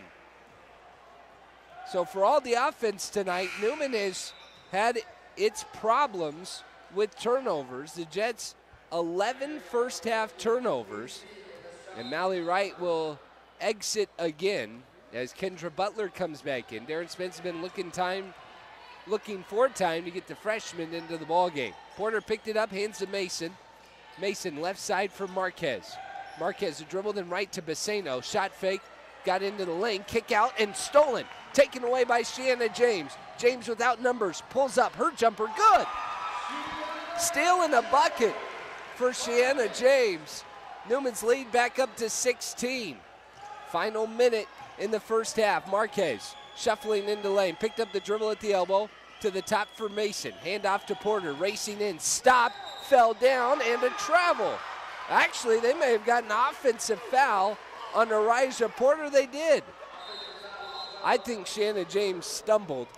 So for all the offense tonight, Newman has had its problems with turnovers. The Jets 11 first half turnovers, and Mally Wright will exit again as Kendra Butler comes back in. Darren Spence has been looking for time to get the freshman into the ball game. Porter picked it up, hands to Mason. Mason left side for Marquez. Marquez a dribble, then right to Baseno. Shot fake, got into the lane, kick out, and stolen. Taken away by Shanna James. James without numbers, pulls up, her jumper, good. Steal in a bucket for Shanna James. Newman's lead back up to 16. Final minute in the first half. Marquez shuffling into lane, picked up the dribble at the elbow, to the top for Mason. Hand off to Porter, racing in, stopped, fell down, and a travel. Actually, they may have gotten an offensive foul on Arijah Porter. They did. I think Shanna James stumbled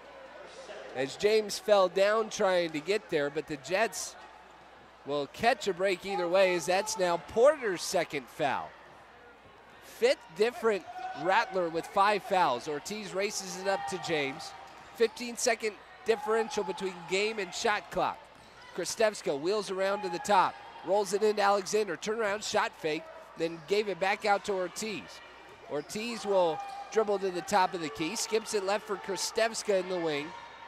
as James fell down trying to get there, but the Jets will catch a break either way, as that's now Porter's second foul. Fifth different Rattler with 5 fouls. Ortiz races it up to James. 15-second differential between game and shot clock. Kristevska wheels around to the top, rolls it into Alexander, turnaround shot fake, then gave it back out to Ortiz. Ortiz will dribble to the top of the key, skips it left for Kristevska in the wing.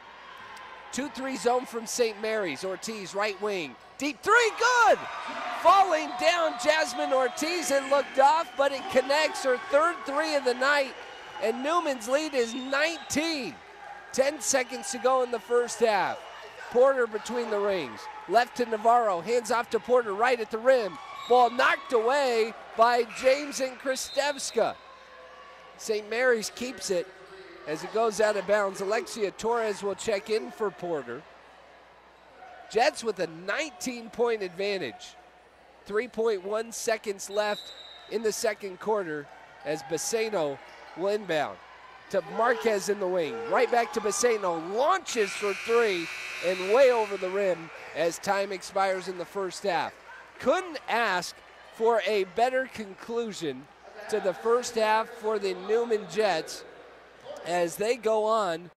2-3 zone from St. Mary's. Ortiz right wing, deep three, good! Falling down, Jasmine Ortiz, it looked off, but it connects, her third three of the night, and Newman's lead is 19. 10 seconds to go in the first half. Porter between the rings. Left to Navarro. Hands off to Porter right at the rim. Ball knocked away by James and Kristevska. St. Mary's keeps it as it goes out of bounds. Alexia Torres will check in for Porter. Jets with a 19-point advantage. 3.1 seconds left in the second quarter as Baseno will inbound to Marquez in the wing. Right back to Baseno, launches for three and way over the rim as time expires in the first half. Couldn't ask for a better conclusion to the first half for the Newman Jets as they go on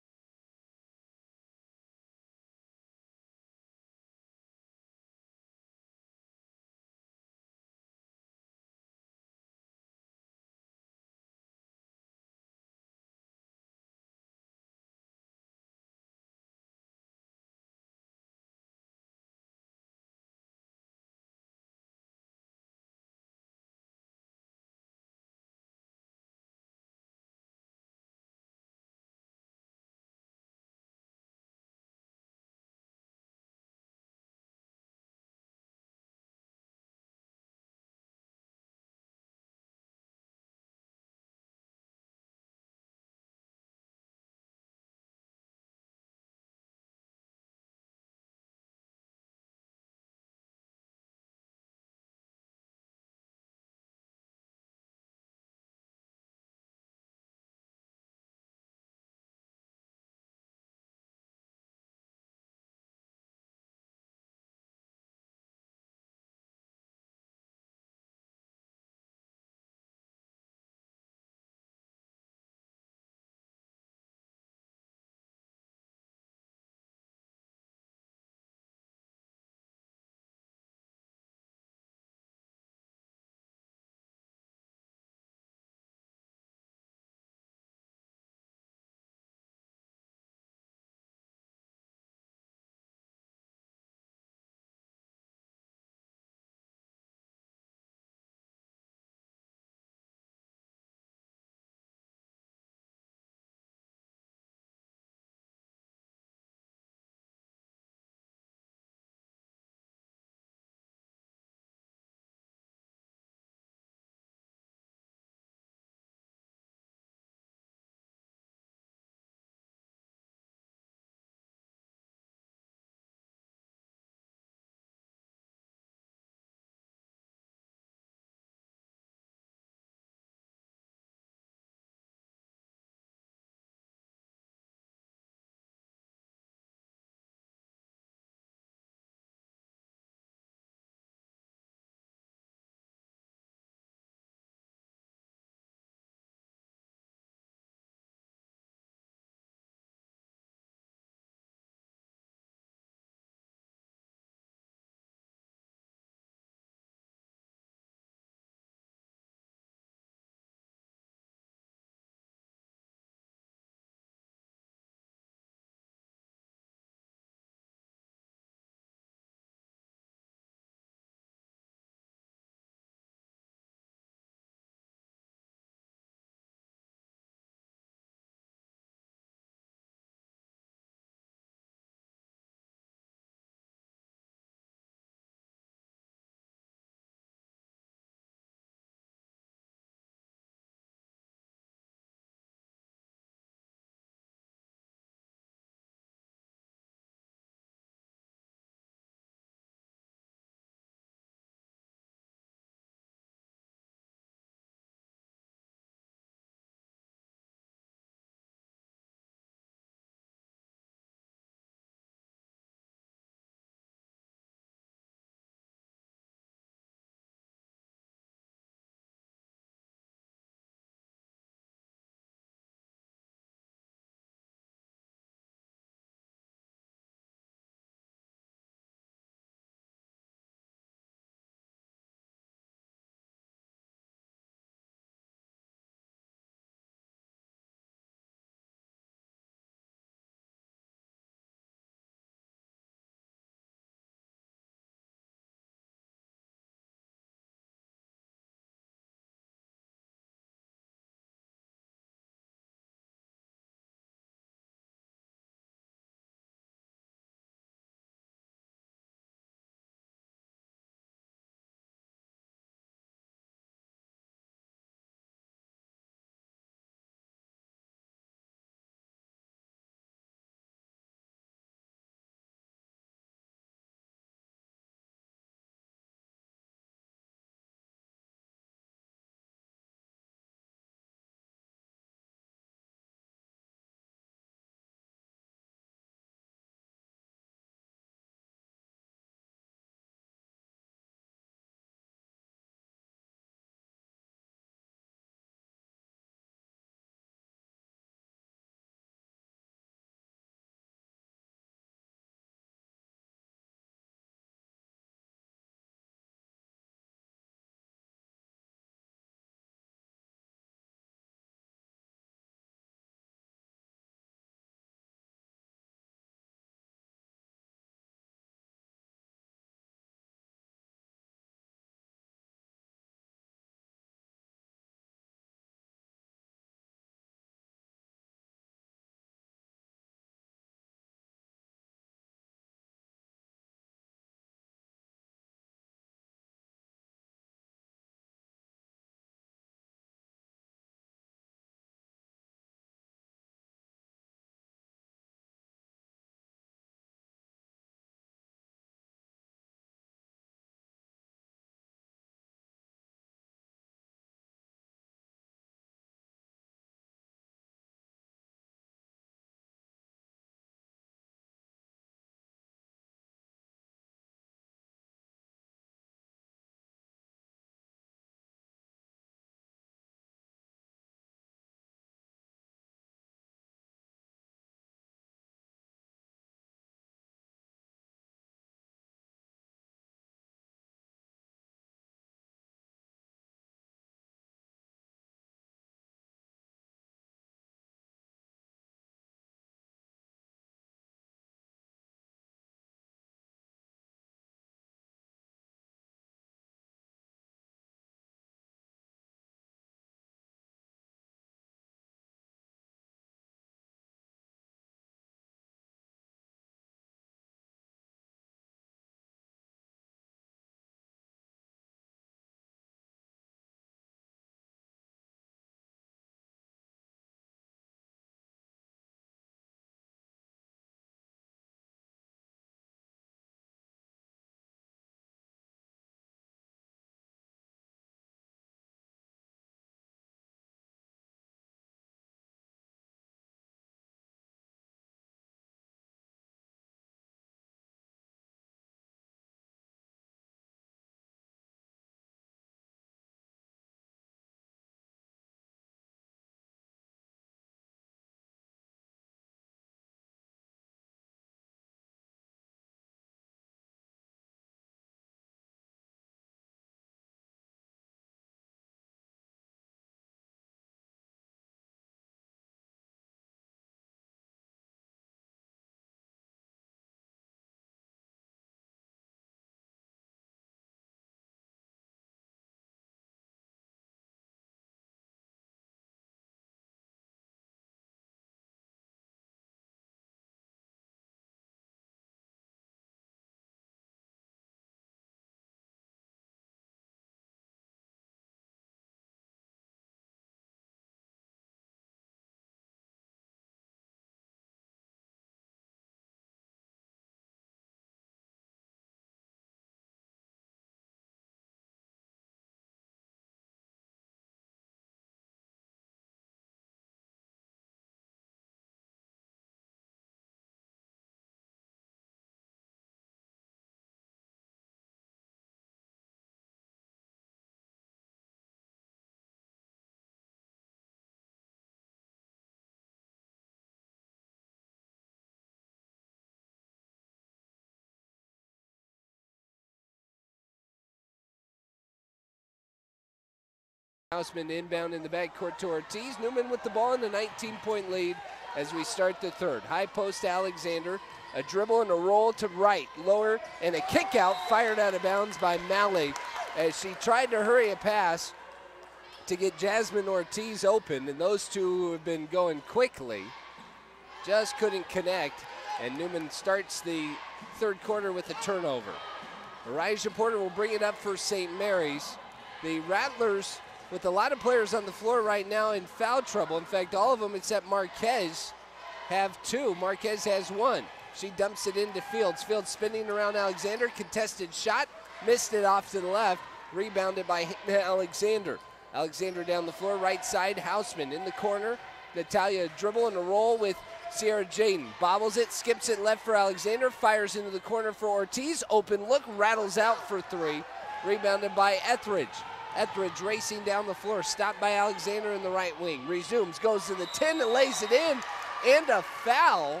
Houseman inbound in the backcourt to Ortiz. Newman with the ball in the 19-point lead as we start the third. High post to Alexander. A dribble and a roll to right. Lower and a kick out fired out of bounds by Malley as she tried to hurry a pass to get Jasmine Ortiz open. And those two who have been going quickly just couldn't connect. And Newman starts the third quarter with a turnover. Elijah Porter will bring it up for St. Mary's. The Rattlers, with a lot of players on the floor right now, in foul trouble. In fact, all of them except Marquez have two. Marquez has one. She dumps it into Fields. Fields spinning around Alexander. Contested shot. Missed it off to the left. Rebounded by Alexander. Alexander down the floor, right side. Houseman in the corner. Natalia dribble and a roll with Sierra Jaden. Bobbles it, skips it left for Alexander. Fires into the corner for Ortiz. Open look, rattles out for three. Rebounded by Etheridge. Etheridge racing down the floor, stopped by Alexander in the right wing. Resumes, goes to the 10 and lays it in, and a foul.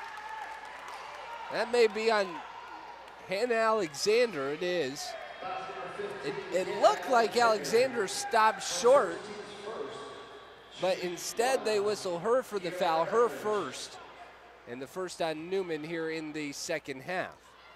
That may be on Hannah Alexander, it is. It looked like Alexander stopped short, but instead they whistle her for the foul, her first. And the first on Newman here in the second half.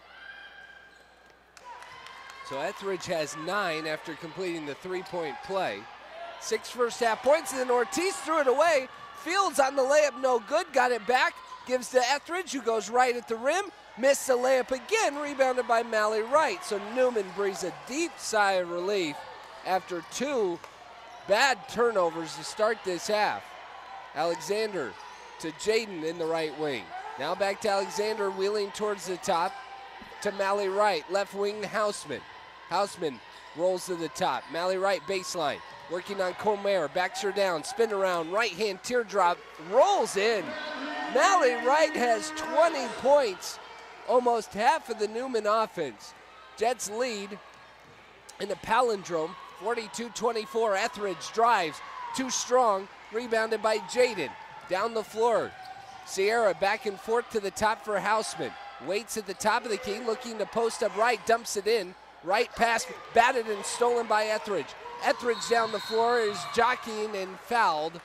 So Etheridge has 9 after completing the three-point play. 6 first half points, and then Ortiz threw it away. Fields on the layup, no good, got it back, gives to Etheridge, who goes right at the rim. Missed the layup again, rebounded by Malley Wright. So Newman breathes a deep sigh of relief after 2 bad turnovers to start this half. Alexander to Jaden in the right wing. Now back to Alexander, wheeling towards the top to Malley Wright. Left wing, Houseman. Houseman rolls to the top. Malley Wright baseline, working on Comer, backs her down, spin around, right hand teardrop, rolls in. Malley Wright has 20 points, almost half of the Newman offense. Jets lead in the palindrome, 42-24. Etheridge drives, too strong, rebounded by Jaden. Down the floor, Sierra back and forth to the top for Houseman. Waits at the top of the key, looking to post up right, dumps it in. Right pass, batted and stolen by Etheridge. Etheridge down the floor is jockeying and fouled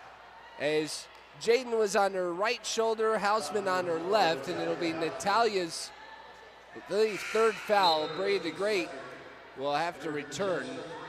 as Jaden was on her right shoulder, Houseman on her left, and it'll be Natalia's third foul. Bray the Great will have to return.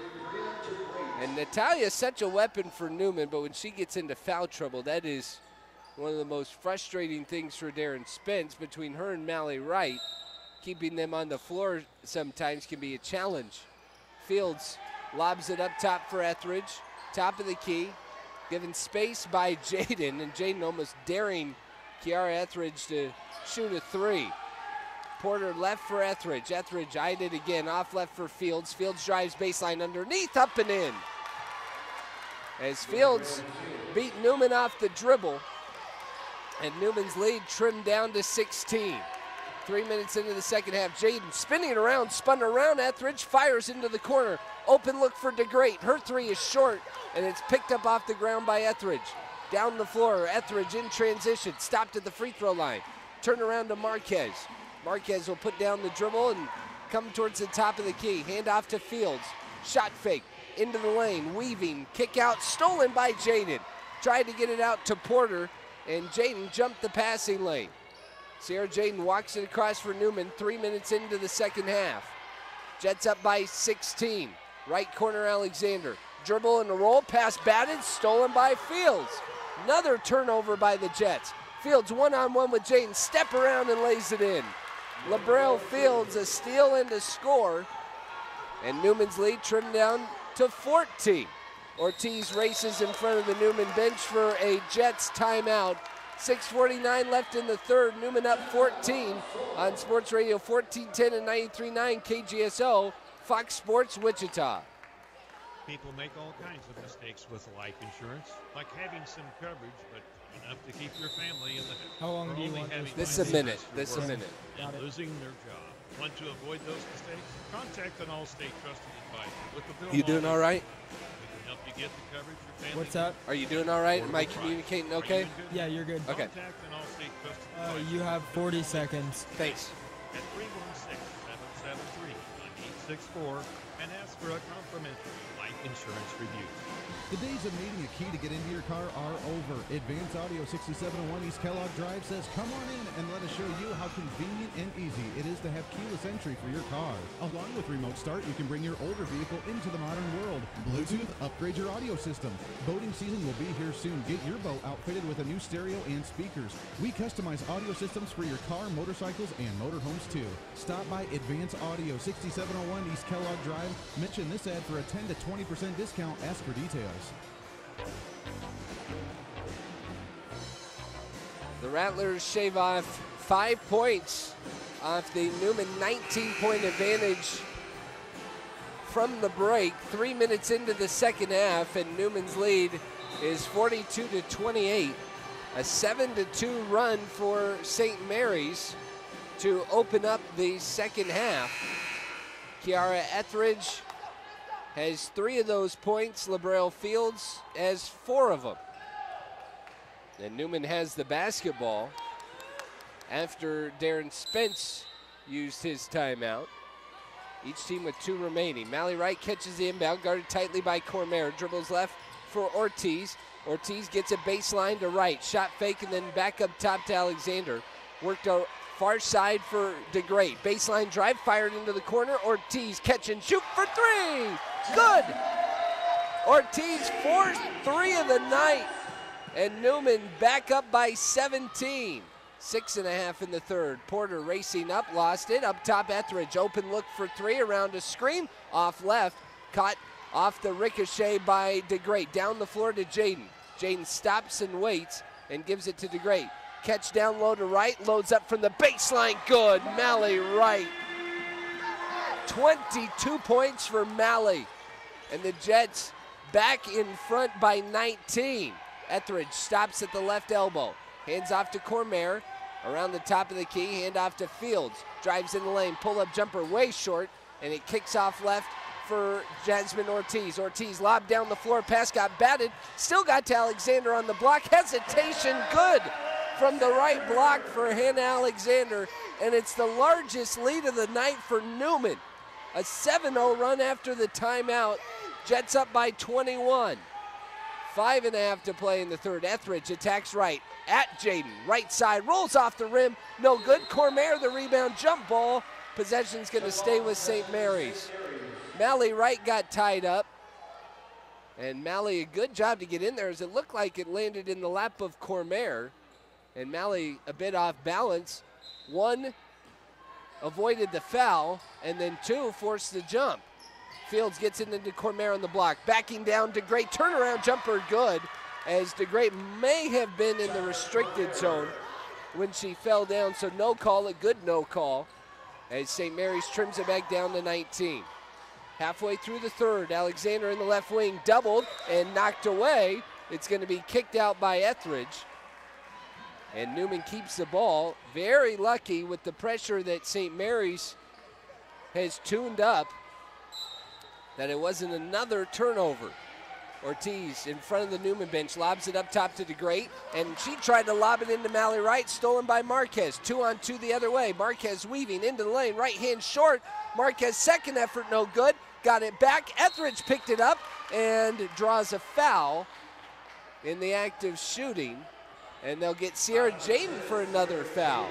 And Natalia is such a weapon for Newman, but when she gets into foul trouble, that is one of the most frustrating things for Darren Spence. Between her and Malley Wright, keeping them on the floor sometimes can be a challenge. Fields lobs it up top for Etheridge, top of the key, given space by Jaden, and Jaden almost daring Kiara Etheridge to shoot a three. Porter left for Etheridge. Etheridge eyed it again, off left for Fields. Fields drives baseline underneath, up and in. As Fields beat Newman off the dribble, and Newman's lead trimmed down to 16. 3 minutes into the second half, Jaden spinning around, spun around, Etheridge fires into the corner. Open look for DeGreat. Her three is short, and it's picked up off the ground by Etheridge. Down the floor, Etheridge in transition, stopped at the free throw line. Turn around to Marquez. Marquez will put down the dribble and come towards the top of the key. Hand off to Fields. Shot fake, into the lane, weaving, kick out, stolen by Jaden. Tried to get it out to Porter, and Jaden jumped the passing lane. Sierra Jaden walks it across for Newman 3 minutes into the second half. Jets up by 16. Right corner, Alexander. Dribble and a roll, pass batted, stolen by Fields. Another turnover by the Jets. Fields one-on-one with Jaden, step around and lays it in. LaBrelle Fields a steal and a score. And Newman's lead trimmed down to 14. Ortiz races in front of the Newman bench for a Jets timeout. 6:49 left in the third. Newman up 14 on Sports Radio 1410 and 93.9 KGSO, Fox Sports Wichita. People make all kinds of mistakes with life insurance, like having some coverage, but enough to keep your family in the house. How long do you want this? This a minute. This a minute. And losing their job. Want to avoid those mistakes? Contact an Allstate trusted advisor with the bill. You doing all right? We can help you get the coverage your family. What's up? Are you doing all right? Am I communicating okay? Yeah, you're good. Okay. Contact an Allstate trusted advisor. You have 40 seconds. Thanks. At 316-773-9863. 866-4 and ask for a complimentary life insurance review. The days of needing a key to get into your car are over. Advance Audio 6701 East Kellogg Drive says, come on in and let us show you how convenient and easy it is to have keyless entry for your car. Along with remote start, you can bring your older vehicle into the modern world. Bluetooth, upgrade your audio system. Boating season will be here soon. Get your boat outfitted with a new stereo and speakers. We customize audio systems for your car, motorcycles, and motorhomes too. Stop by Advance Audio 6701 East Kellogg Drive. Mention this ad for a 10 to 20% discount. Ask for details. The Rattlers shave off 5 points off the Newman 19-point advantage from the break. 3 minutes into the second half, and Newman's lead is 42-28. A 7-2 run for St. Mary's to open up the second half. Kiara Etheridge has 3 of those points. LaBrail Fields has 4 of them. And Newman has the basketball after Darren Spence used his timeout. Each team with 2 remaining. Mally Wright catches the inbound, guarded tightly by Cormier. Dribbles left for Ortiz. Ortiz gets a baseline to Wright. Shot fake and then back up top to Alexander. Worked out far side for DeGrate. Baseline drive fired into the corner. Ortiz catch and shoot for 3. Good. Ortiz 4th 3 of the night. And Newman back up by 17. 6.5 in the third. Porter racing up, lost it. Up top, Etheridge. Open look for 3 around a screen. Off left. Caught off the ricochet by DeGrate. Down the floor to Jaden. Jaden stops and waits and gives it to DeGrate. Catch down low to Wright. Loads up from the baseline. Good. Mally Wright. 22 points for Mally. And the Jets back in front by 19. Etheridge stops at the left elbow. Hands off to Cormier. Around the top of the key, hand off to Fields. Drives in the lane, pull-up jumper way short, and it kicks off left for Jasmine Ortiz. Ortiz lobbed down the floor, pass got batted. Still got to Alexander on the block. Hesitation, good from the right block for Hannah Alexander, and it's the largest lead of the night for Newman. A 7-0 run after the timeout. Jets up by 21. 5.5 to play in the third. Etheridge attacks right at Jaden. Right side, rolls off the rim. No good. Cormier the rebound, jump ball. Possession's going to stay with St. Mary's. Mally Wright got tied up. And Mally, a good job to get in there as it looked like it landed in the lap of Cormier. And Mally a bit off balance. 1, avoided the foul, and then 2, forced the jump. Fields gets it into Cormier on the block. Backing down, DeGrate, turnaround jumper good, as DeGrate may have been in the restricted zone when she fell down, so no call, a good no call, as St. Mary's trims it back down to 19. Halfway through the third, Alexander in the left wing doubled and knocked away. It's going to be kicked out by Etheridge. And Newman keeps the ball. Very lucky with the pressure that St. Mary's has tuned up that it wasn't another turnover. Ortiz in front of the Newman bench, lobs it up top to DeGrate, and she tried to lob it into Mally Wright, stolen by Marquez. 2-on-2 the other way. Marquez weaving into the lane, right hand short. Marquez second effort, no good. Got it back. Etheridge picked it up and draws a foul in the act of shooting. And they'll get Sierra Jaden for another foul.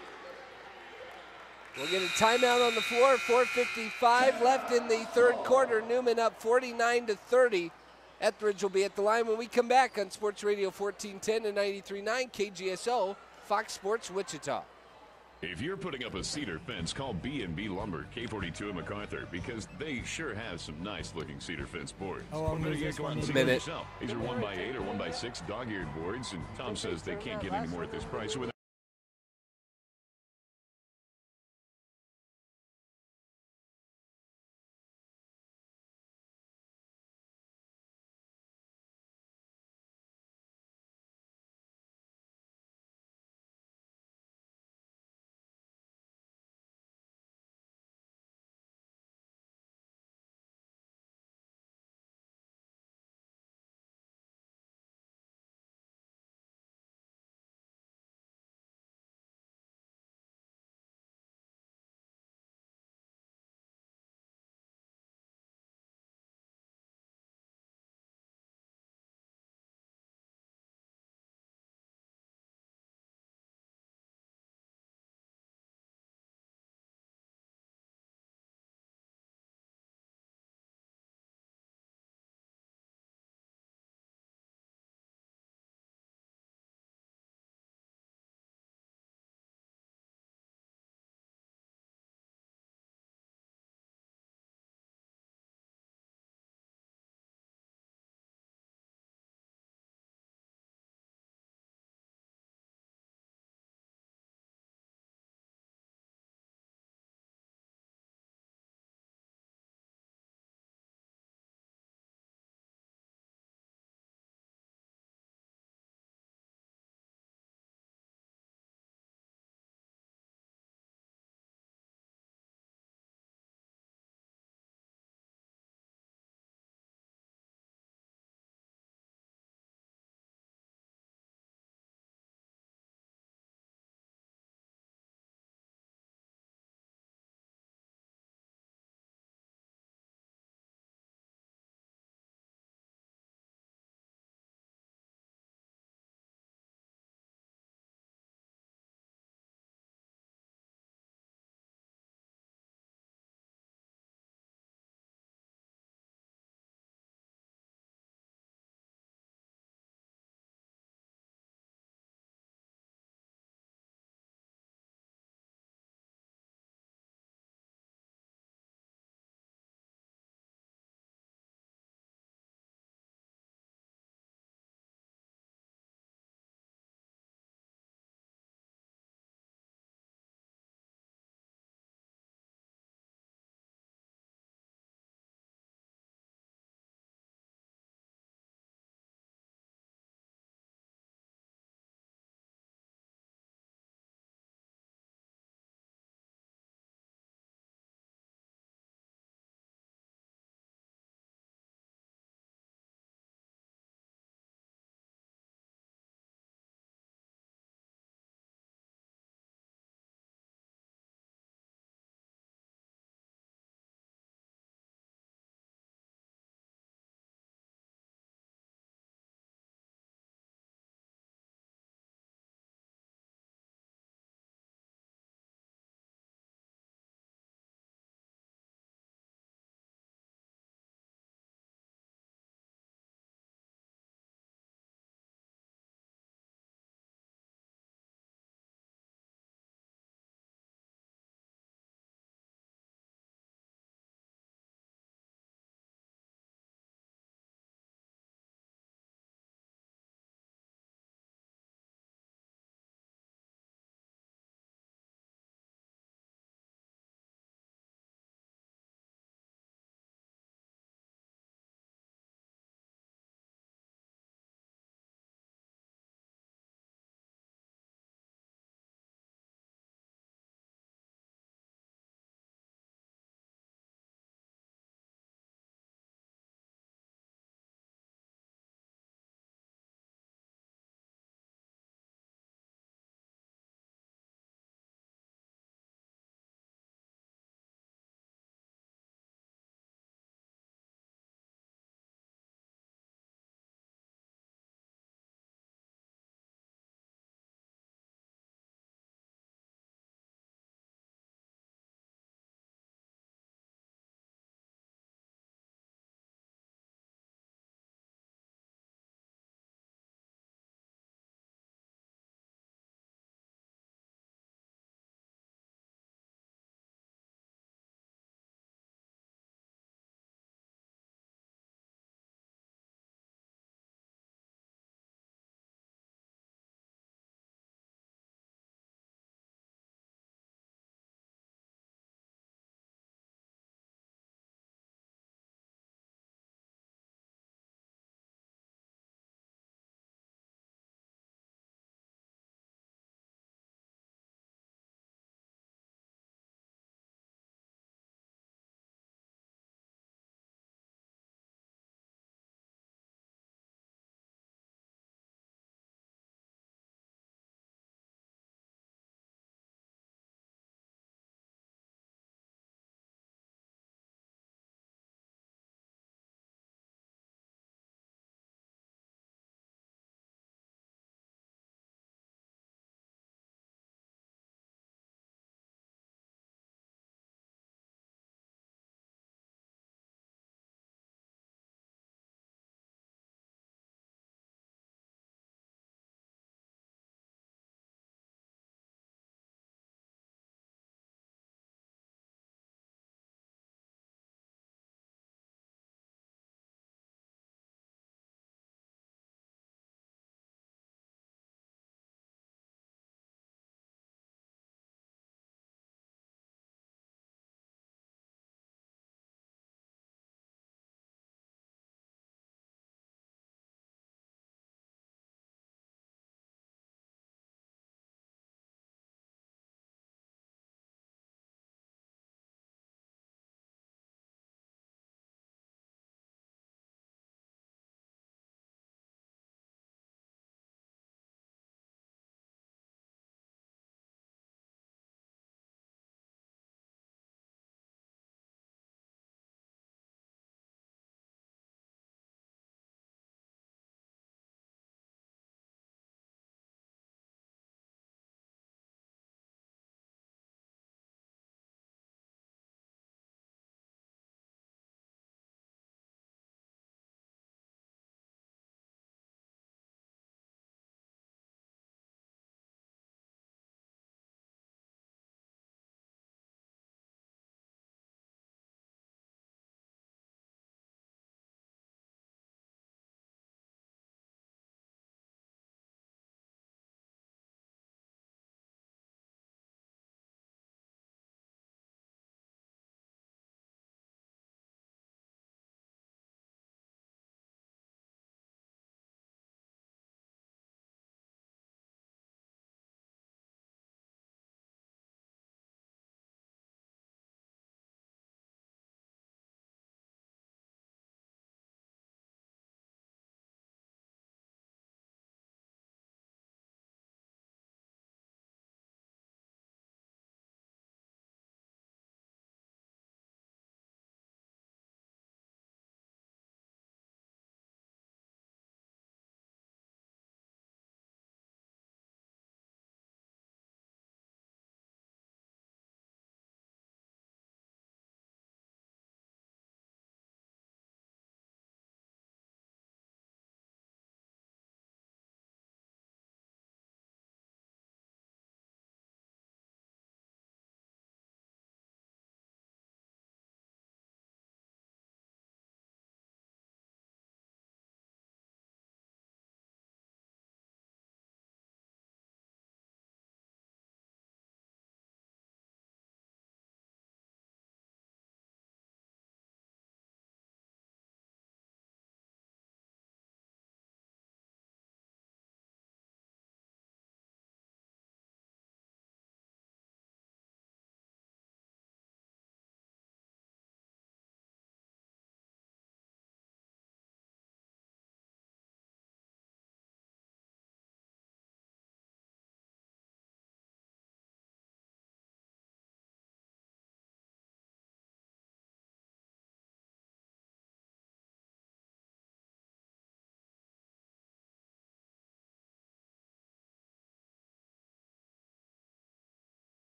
We'll get a timeout on the floor. 4:55 left in the third quarter. Newman up 49-30. Etheridge will be at the line when we come back on Sports Radio 1410 and 93.9 KGSO, Fox Sports Wichita. If you're putting up a cedar fence, call B&B Lumber, K42 in MacArthur, because they sure have some nice-looking cedar fence boards. Oh, Better yet, go out and see them yourself. These are 1x8 or 1x6 dog-eared boards, and Tom says they can't get any more at this price. So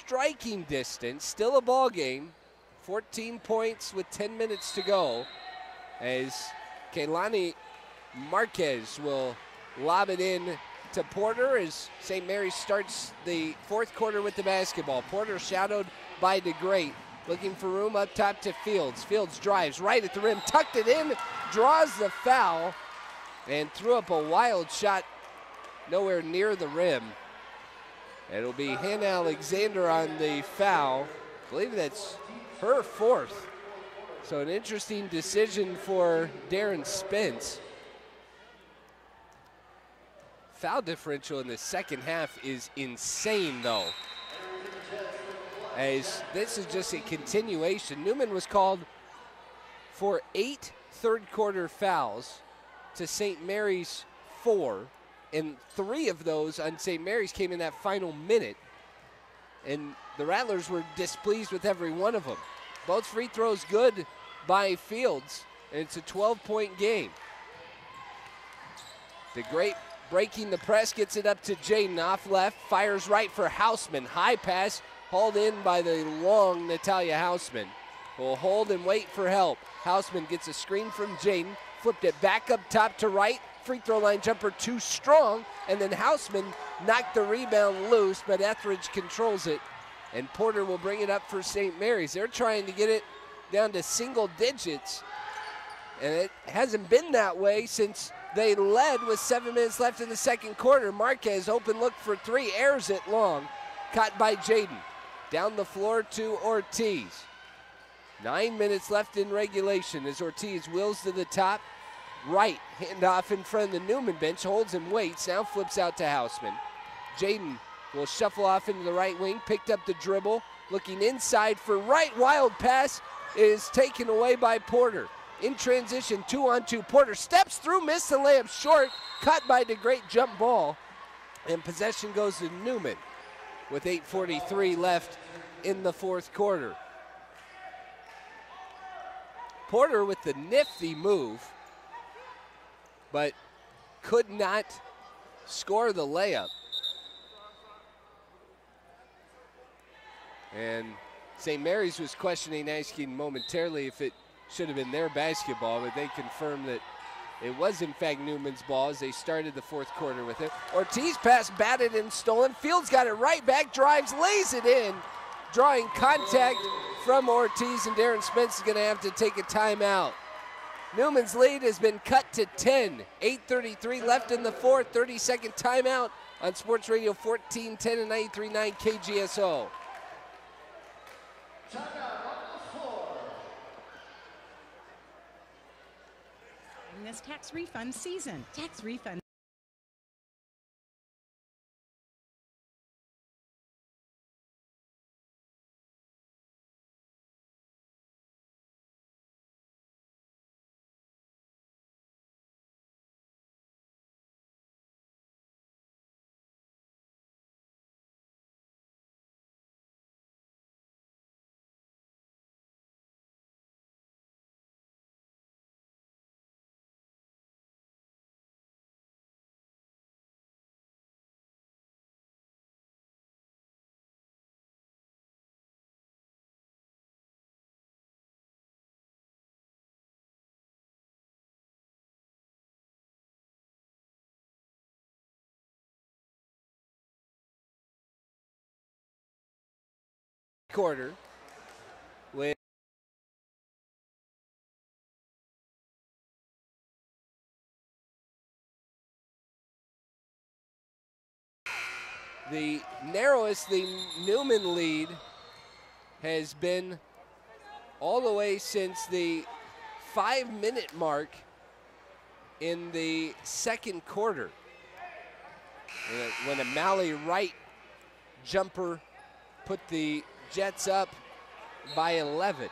striking distance. Still a ball game. 14 points with 10 minutes to go as Kehlani Marquez will lob it in to Porter as St. Mary's starts the fourth quarter with the basketball. Porter shadowed by DeGreat, looking for room up top to Fields. Fields drives right at the rim, tucked it in, draws the foul, and threw up a wild shot nowhere near the rim. It'll be Hannah Alexander on the foul. I believe that's her fourth. So an interesting decision for Darren Spence. Foul differential in the second half is insane, though, as this is just a continuation. Newman was called for 8 third-quarter fouls to St. Mary's 4, and 3 of those on St. Mary's came in that final minute, and the Rattlers were displeased with every one of them. Both free throws good by Fields, and it's a 12-point game. DeGreat breaking the press, gets it up to Jaden off left, fires right for Houseman. High pass, hauled in by the long Natalia Houseman. Will hold and wait for help. Houseman gets a screen from Jaden, flipped it back up top to right. Free throw line jumper too strong, and then Houseman knocked the rebound loose, but Etheridge controls it, and Porter will bring it up for St. Mary's. They're trying to get it down to single digits, and it hasn't been that way since they led with 7 minutes left in the second quarter. Marquez open look for 3, airs it long, caught by Jaden. Down the floor to Ortiz. 9 minutes left in regulation as Ortiz wheels to the top. Right, handoff in front of the Newman bench, holds and waits, now flips out to Houseman. Jaden will shuffle off into the right wing, picked up the dribble, looking inside for right, wild pass is taken away by Porter. In transition, 2-on-2, Porter steps through, missed the layup short, caught by DeGreat, jump ball, and possession goes to Newman with 8:43 left in the fourth quarter. Porter with the nifty move, but could not score the layup. And St. Mary's was questioning, asking momentarily if it should have been their basketball, but they confirmed that it was in fact Newman's ball as they started the fourth quarter with it. Ortiz pass batted and stolen. Fields got it right back, drives, lays it in, drawing contact from Ortiz, and Darren Spence is gonna have to take a timeout. Newman's lead has been cut to 10. 8:33 left in the fourth, 30-second timeout on Sports Radio 1410 and 93.9 KGSO. In this tax refund season, tax refund. Quarter with the narrowest the Newman lead has been all the way since the 5-minute mark in the second quarter, when a Malley Wright jumper put the Jets up by 11.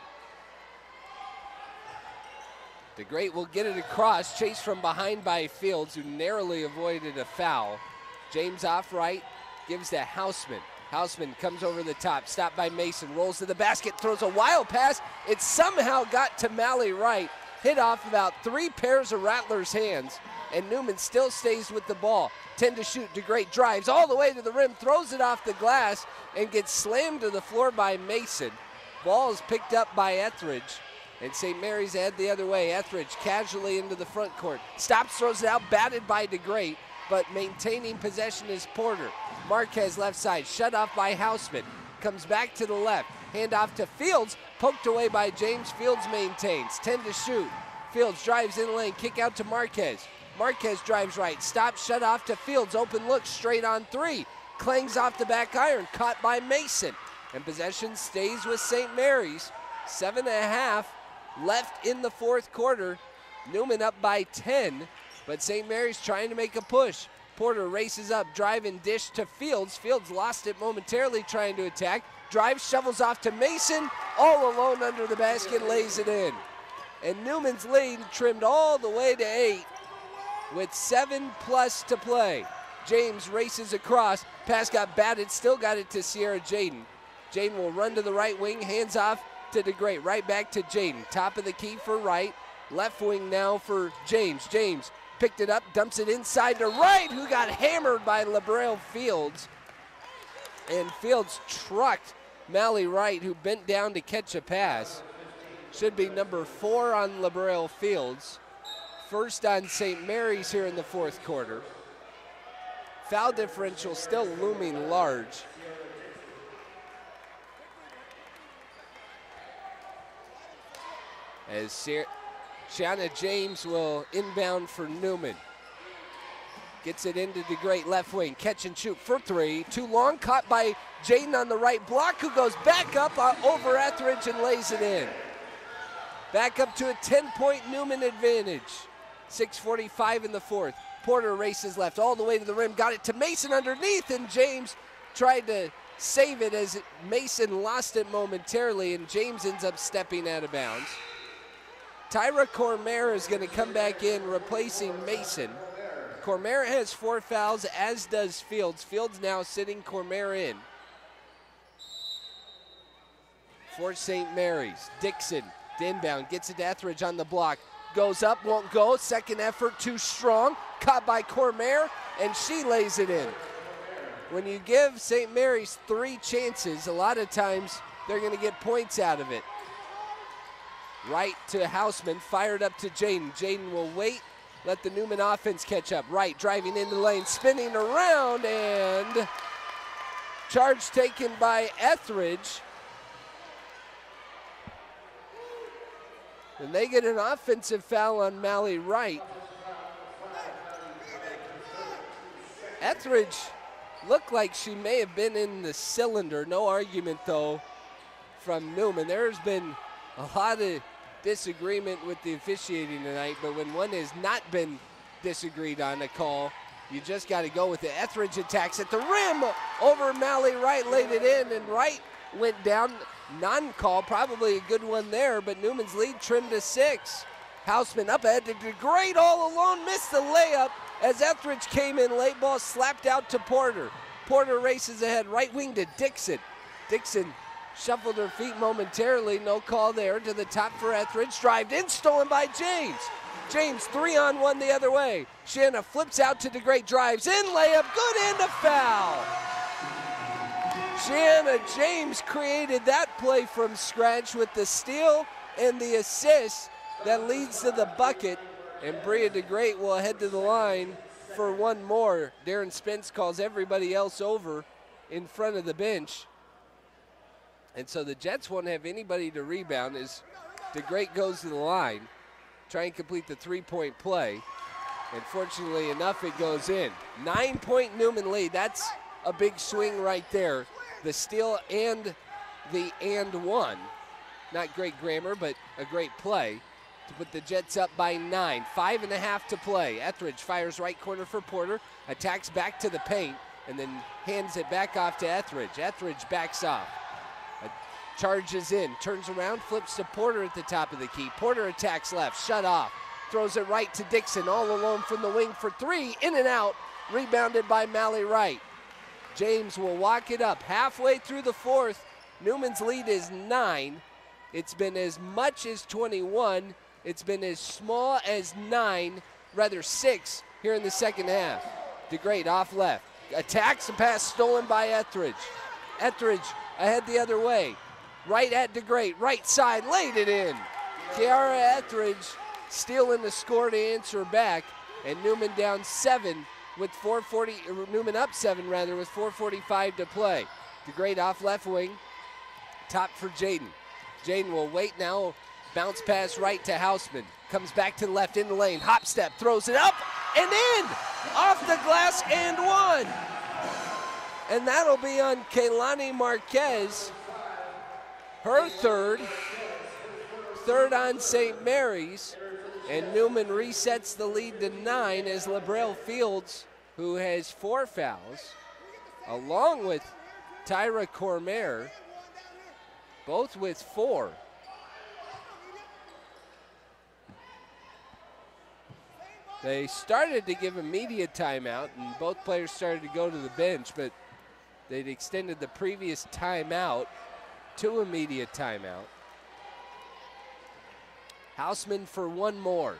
DeGreat will get it across, chased from behind by Fields, who narrowly avoided a foul. James off right, gives to Houseman. Houseman comes over the top, stopped by Mason, rolls to the basket, throws a wild pass. It somehow got to Malley Wright, hit off about 3 pairs of Rattlers' hands, and Newman still stays with the ball. 10 to shoot. DeGrate drives all the way to the rim, throws it off the glass, and gets slammed to the floor by Mason. Ball is picked up by Etheridge, and St. Mary's head the other way. Etheridge casually into the front court. Stops, throws it out, batted by DeGrate, but maintaining possession is Porter. Marquez left side, shut off by Houseman. Comes back to the left. Hand off to Fields, poked away by James. Fields maintains. 10 to shoot. Fields drives in the lane, kick out to Marquez. Marquez drives right, stops, shut off to Fields. Open look, straight on three. Clangs off the back iron, caught by Mason. And possession stays with St. Mary's. 7.5 left in the fourth quarter. Newman up by 10, but St. Mary's trying to make a push. Porter races up, drive and dish to Fields. Fields lost it momentarily trying to attack. Drives, shovels off to Mason, all alone under the basket, lays it in. And Newman's lead trimmed all the way to 8 with 7+ to play. James races across, pass got batted, still got it to Sierra Jaden. Jaden will run to the right wing, hands off to DeGrate, right back to Jaden. Top of the key for Wright, left wing now for James. James picked it up, dumps it inside to Wright, who got hammered by LeBrel Fields. And Fields trucked Mally Wright, who bent down to catch a pass. Should be number 4 on LeBrel Fields. First on St. Mary's here in the fourth quarter. Foul differential still looming large. As Shanna James will inbound for Newman. Gets it into DeGrate left wing, catch and shoot for 3. Too long, caught by Jaden on the right block, who goes back up over Etheridge and lays it in. Back up to a 10-point Newman advantage. 6:45 in the fourth. Porter races left all the way to the rim, got it to Mason underneath, and James tried to save it as Mason lost it momentarily, and James ends up stepping out of bounds. Tyra Cormera is going to come back in, replacing Mason. Cormera has 4 fouls, as does Fields. Fields now sitting Cormera in. For St. Mary's, Dixon, inbound, gets it to Etheridge on the block. Goes up, won't go, second effort too strong. Caught by Cormera, and she lays it in. When you give St. Mary's 3 chances, a lot of times they're going to get points out of it. Right to Houseman, fired up to Jaden. Jaden will wait, let the Newman offense catch up. Right, driving into the lane, spinning around, and charge taken by Etheridge. And they get an offensive foul on Mally Wright. Etheridge looked like she may have been in the cylinder. No argument, though, from Newman. There's been a lot of disagreement with the officiating tonight, but when one has not been disagreed on a call, you just got to go with it. Etheridge attacks at the rim over Mally Wright, laid it in, and Wright went down. Non-call, probably a good one there, but Newman's lead trimmed to 6. Houseman up ahead to DeGrate all alone, missed the layup as Etheridge came in late. Ball slapped out to Porter. Porter races ahead, right wing to Dixon. Dixon shuffled her feet momentarily, no call there. To the top for Etheridge, drived in, stolen by James. James 3-on-1 the other way. Shanna flips out to DeGrate, drives in, layup, good, and a foul. Shanna James created that play from scratch with the steal and the assist that leads to the bucket. And Bria DeGrate will head to the line for one more. Darren Spence calls everybody else over in front of the bench. And so the Jets won't have anybody to rebound as DeGrate goes to the line, try and complete the 3-point play. And fortunately enough, it goes in. 9-point Newman lead. That's a big swing right there. The steal and the and one. Not great grammar, but a great play to put the Jets up by 9. 5.5 to play. Etheridge fires right corner for Porter, attacks back to the paint, and then hands it back off to Etheridge. Etheridge backs off. Charges in, turns around, flips to Porter at the top of the key. Porter attacks left, shut off. Throws it right to Dixon, all alone from the wing for 3. In and out, rebounded by Mally Wright. James will walk it up halfway through the fourth. Newman's lead is 9. It's been as much as 21. It's been as small as 9. 6 here in the second half. DeGrade off left. Attacks, the pass stolen by Etheridge. Etheridge ahead the other way. Right at DeGrade, right side, laid it in. Kiara Etheridge stealing the score to answer back, and Newman down 7 with 4:40, Newman up 7 rather, with 4:45 to play. DeGrade off left wing, top for Jaden. Jaden will wait now, bounce pass right to Houseman. Comes back to the left in the lane, hop step, throws it up and in, off the glass and one. And that'll be on Kaylani Marquez, her third on St. Mary's, and Newman resets the lead to 9 as LaBrelle Fields, who has 4 fouls, along with Tyra Cormier, both with 4. They started to give immediate timeout, and both players started to go to the bench, but they'd extended the previous timeout to immediate timeout. Houseman for one more.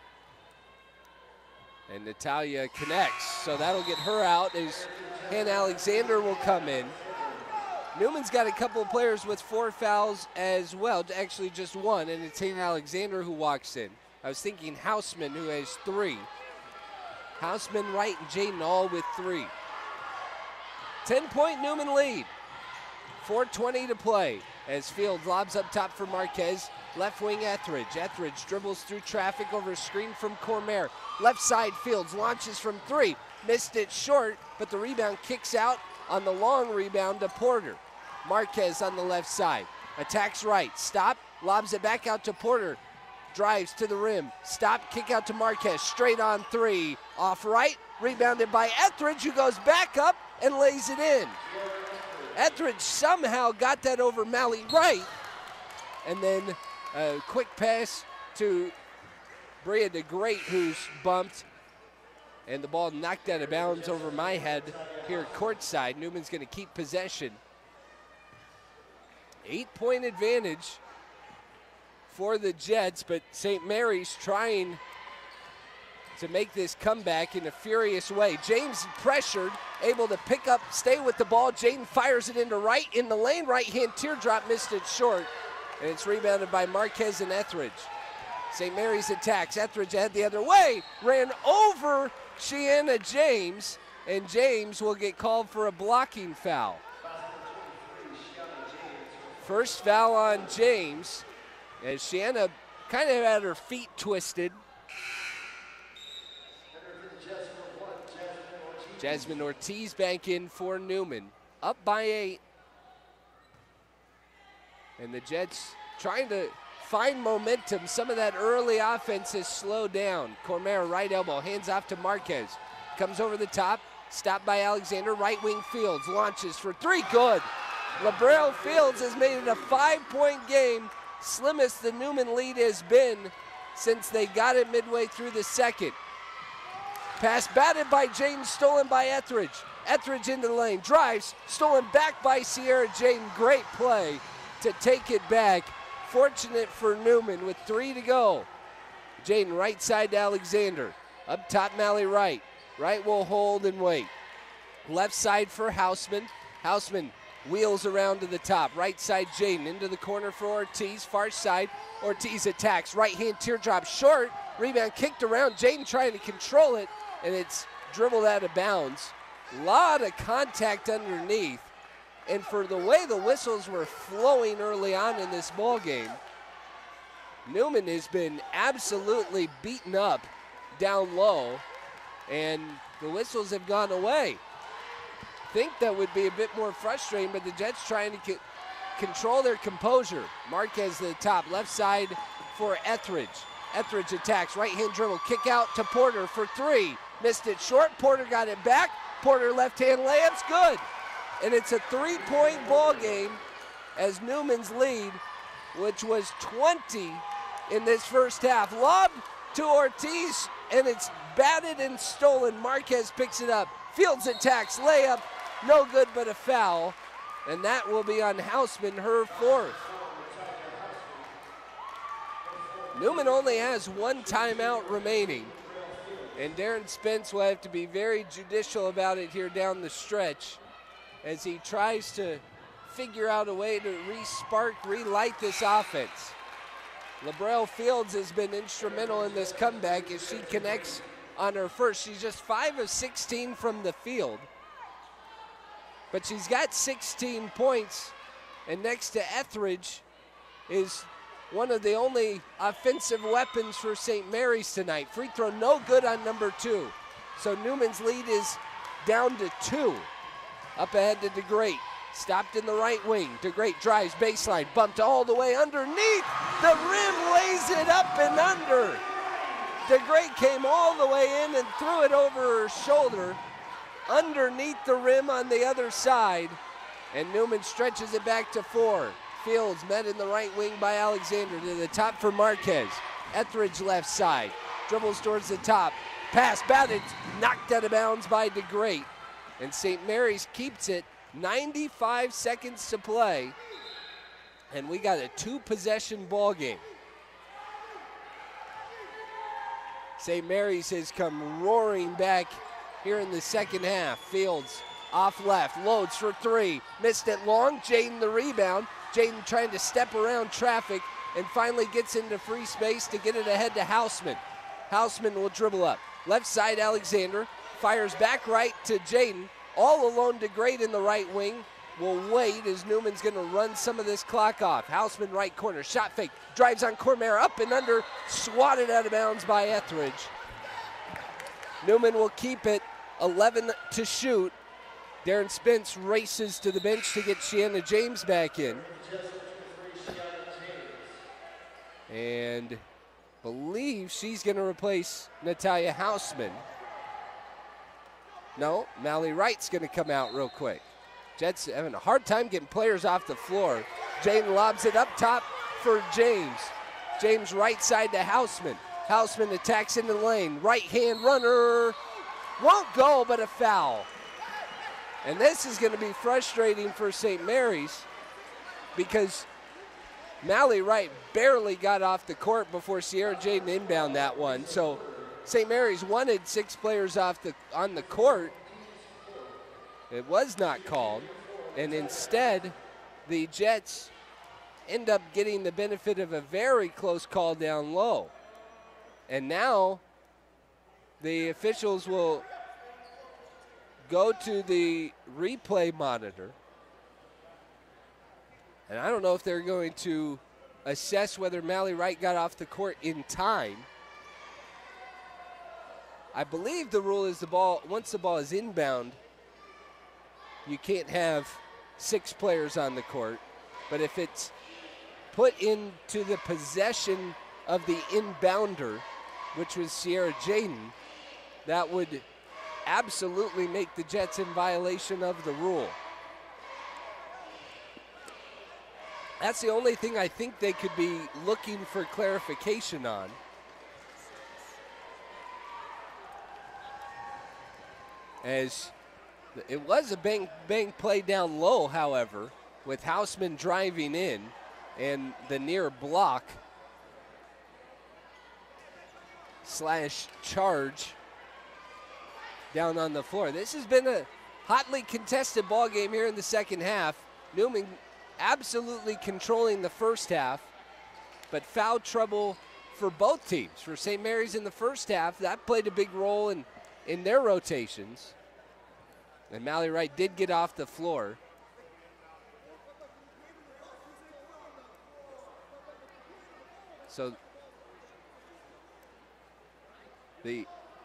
And Natalia connects, so that'll get her out as Hannah Alexander will come in. Newman's got a couple of players with 4 fouls as well, actually just 1, and it's Hannah Alexander who walks in. I was thinking Houseman, who has 3. Houseman, Wright, and Jaden all with 3. 10-point Newman lead. 4:20 to play as Fields lobs up top for Marquez. Left wing Etheridge. Etheridge dribbles through traffic over a screen from Cormier. Left side Fields launches from 3. Missed it short, but the rebound kicks out on the long rebound to Porter. Marquez on the left side. Attacks right. Stop. Lobs it back out to Porter. Drives to the rim. Stop. Kick out to Marquez. Straight on 3. Off right. Rebounded by Etheridge, who goes back up and lays it in. Etheridge somehow got that over Mally Wright. And then a quick pass to Bria DeGrate, who's bumped. And the ball knocked out of bounds over my head here courtside. Newman's going to keep possession. 8-point advantage for the Jets, but St. Mary's trying to make this comeback in a furious way. James pressured, able to pick up, stay with the ball. Jaden fires it into right in the lane. Right-hand teardrop, missed it short. And it's rebounded by Marquez and Etheridge. St. Mary's attacks. Etheridge ahead the other way. Ran over Shiana James, and James will get called for a blocking foul. First foul on James, as Shiana kind of had her feet twisted. Jasmine Ortiz back in for Newman. Up by 8. And the Jets trying to find momentum. Some of that early offense has slowed down. Cormier, right elbow, hands off to Marquez. Comes over the top, stopped by Alexander. Right wing Fields, launches for 3, good. LaBrelle Fields has made it a 5-point game. Slimmest the Newman lead has been since they got it midway through the second. Pass batted by Jaden, stolen by Etheridge. Etheridge into the lane, drives, stolen back by Sierra Jaden. Great play to take it back. Fortunate for Newman with 3 to go. Jaden right side to Alexander. Up top, Mally Wright. Wright will hold and wait. Left side for Houseman. Houseman wheels around to the top. Right side, Jaden into the corner for Ortiz. Far side, Ortiz attacks. Right hand teardrop short. Rebound kicked around. Jaden trying to control it, and it's dribbled out of bounds. A lot of contact underneath. And for the way the whistles were flowing early on in this ball game, Newman has been absolutely beaten up down low, and the whistles have gone away. Think that would be a bit more frustrating, but the Jets trying to control their composure. Marquez to the top, left side for Etheridge. Etheridge attacks, right hand dribble, kick out to Porter for 3. Missed it short, Porter got it back. Porter left hand layup's good. And it's a 3-point ball game as Newman's lead, which was 20 in this first half. Lob to Ortiz, and it's batted and stolen. Marquez picks it up. Fields attacks, layup, no good but a foul. And that will be on Houseman, her 4th. Newman only has 1 timeout remaining. And Darren Spence will have to be very judicial about it here down the stretch as he tries to figure out a way to relight this offense. LaBrelle Fields has been instrumental in this comeback as she connects on her first. She's just 5 of 16 from the field, but she's got 16 points, and next to Etheridge is one of the only offensive weapons for St. Mary's tonight. Free throw no good on number 2. So Newman's lead is down to 2. Up ahead to DeGreat. Stopped in the right wing. DeGreat drives baseline, bumped all the way underneath. The rim lays it up and under. DeGreat came all the way in and threw it over her shoulder underneath the rim on the other side. And Newman stretches it back to 4. Fields met in the right wing by Alexander to the top for Marquez. Etheridge left side. Dribbles towards the top. Pass batted, knocked out of bounds by DeGreat. And St. Mary's keeps it. 95 seconds to play, and we got a 2-possession ball game. St. Mary's has come roaring back here in the second half. Fields off left, loads for 3, missed it long. Jaden the rebound. Jaden trying to step around traffic and finally gets into free space to get it ahead to Houseman. Houseman will dribble up. Left side Alexander, fires back right to Jaden. All alone DeGreat in the right wing. Will wait as Newman's going to run some of this clock off. Houseman right corner, shot fake, drives on Cormier, up and under, swatted out of bounds by Etheridge. Newman will keep it, 11 to shoot. Darren Spence races to the bench to get Shiana James back in. And believe she's going to replace Natalia Houseman. No, Mally Wright's going to come out real quick. Jets having a hard time getting players off the floor. Jaden lobs it up top for James. James right side to Houseman. Houseman attacks in the lane. Right hand runner. Won't go, but a foul. And this is going to be frustrating for St. Mary's because Mally Wright barely got off the court before Sierra Jaden inbound that one. So St. Mary's wanted 6 players on the court. It was not called, and instead the Jets end up getting the benefit of a very close call down low. And now the officials will go to the replay monitor, and I don't know if they're going to assess whether Mally Wright got off the court in time. I believe the rule is once the ball is inbound, you can't have 6 players on the court. But if it's put into the possession of the inbounder, which was Sierra Jaden, that would absolutely make the Jets in violation of the rule. That's the only thing I think they could be looking for clarification on. As it was a bang play down low, however, with Houseman driving in and the near block / charge down on the floor. This has been a hotly contested ball game here in the second half. Newman absolutely controlling the first half, but foul trouble for both teams. For St. Mary's in the first half, that played a big role in their rotations. And Mally Wright did get off the floor. So they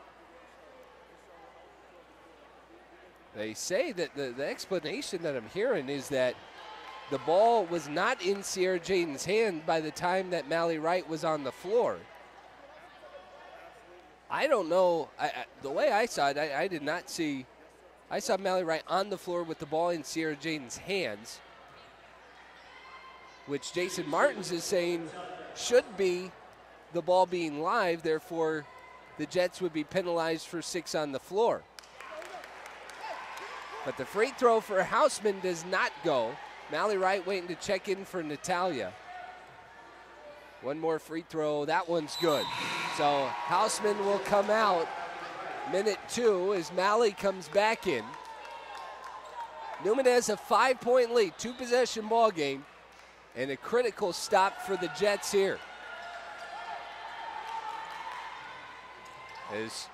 say that the explanation that I'm hearing is that the ball was not in Sierra Jaden's hand by the time that Mally Wright was on the floor. I don't know. The way I saw it, I did not see. I saw Mally Wright on the floor with the ball in Sierra Jaden's hands, which Jason Martins is saying should be the ball being live. Therefore, the Jets would be penalized for 6 on the floor. But the free throw for Houseman does not go. Mally Wright waiting to check in for Natalia. One more free throw. That one's good. So Houseman will come out Minute 2 as Malley comes back in. Newman has a 5-point lead, 2-possession ball game, and a critical stop for the Jets here. As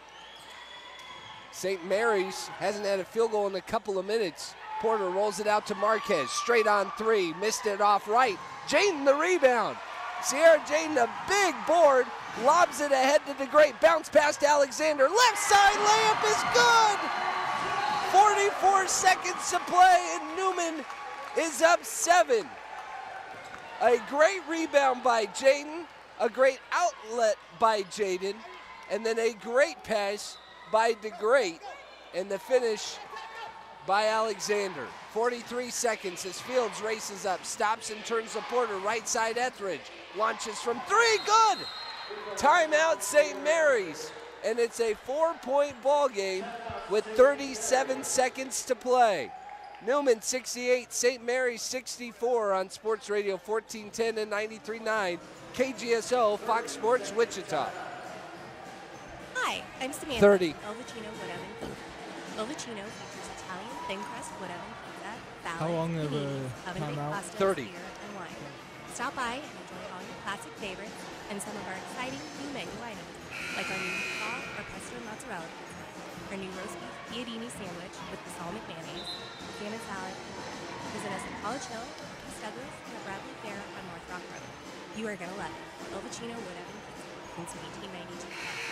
St. Mary's hasn't had a field goal in a couple of minutes. Porter rolls it out to Marquez, straight on 3, missed it off right. Jaden the rebound. Sierra Jaden, a big board, lobs it ahead to DeGreat, bounce past Alexander, left side layup is good! 44 seconds to play and Newman is up 7. A great rebound by Jaden, a great outlet by Jaden, and then a great pass by DeGreat, and the finish by Alexander. 43 seconds as Fields races up, stops and turns to Porter, right side Etheridge, launches from 3, good! Timeout St. Mary's, and it's a 4-point ball game with 37 seconds to play. Newman 68, St. Mary's 64 on Sports Radio 1410 and 93.9 KGSO, Fox Sports Wichita. Hi, I'm Samantha. 30. Il Vicino Wood Oven Pizza. Il Vicino features Italian thin crust wood oven pizza, salads, How long of a paninis, oven-baked timeout? pastas, 30. beer, and wine. Stop by and enjoy all your classic favorites and some of our exciting new menu items, like our new meatball or pesto mozzarella pizza, our new roast beef piadini sandwich with balsamic mayonnaise, salmon salad. Visit us in College Hill, East Douglas, and at Bradley Fair on North Rock Road. You are going to love it. Il Vicino Wood Oven Pizza since 1892.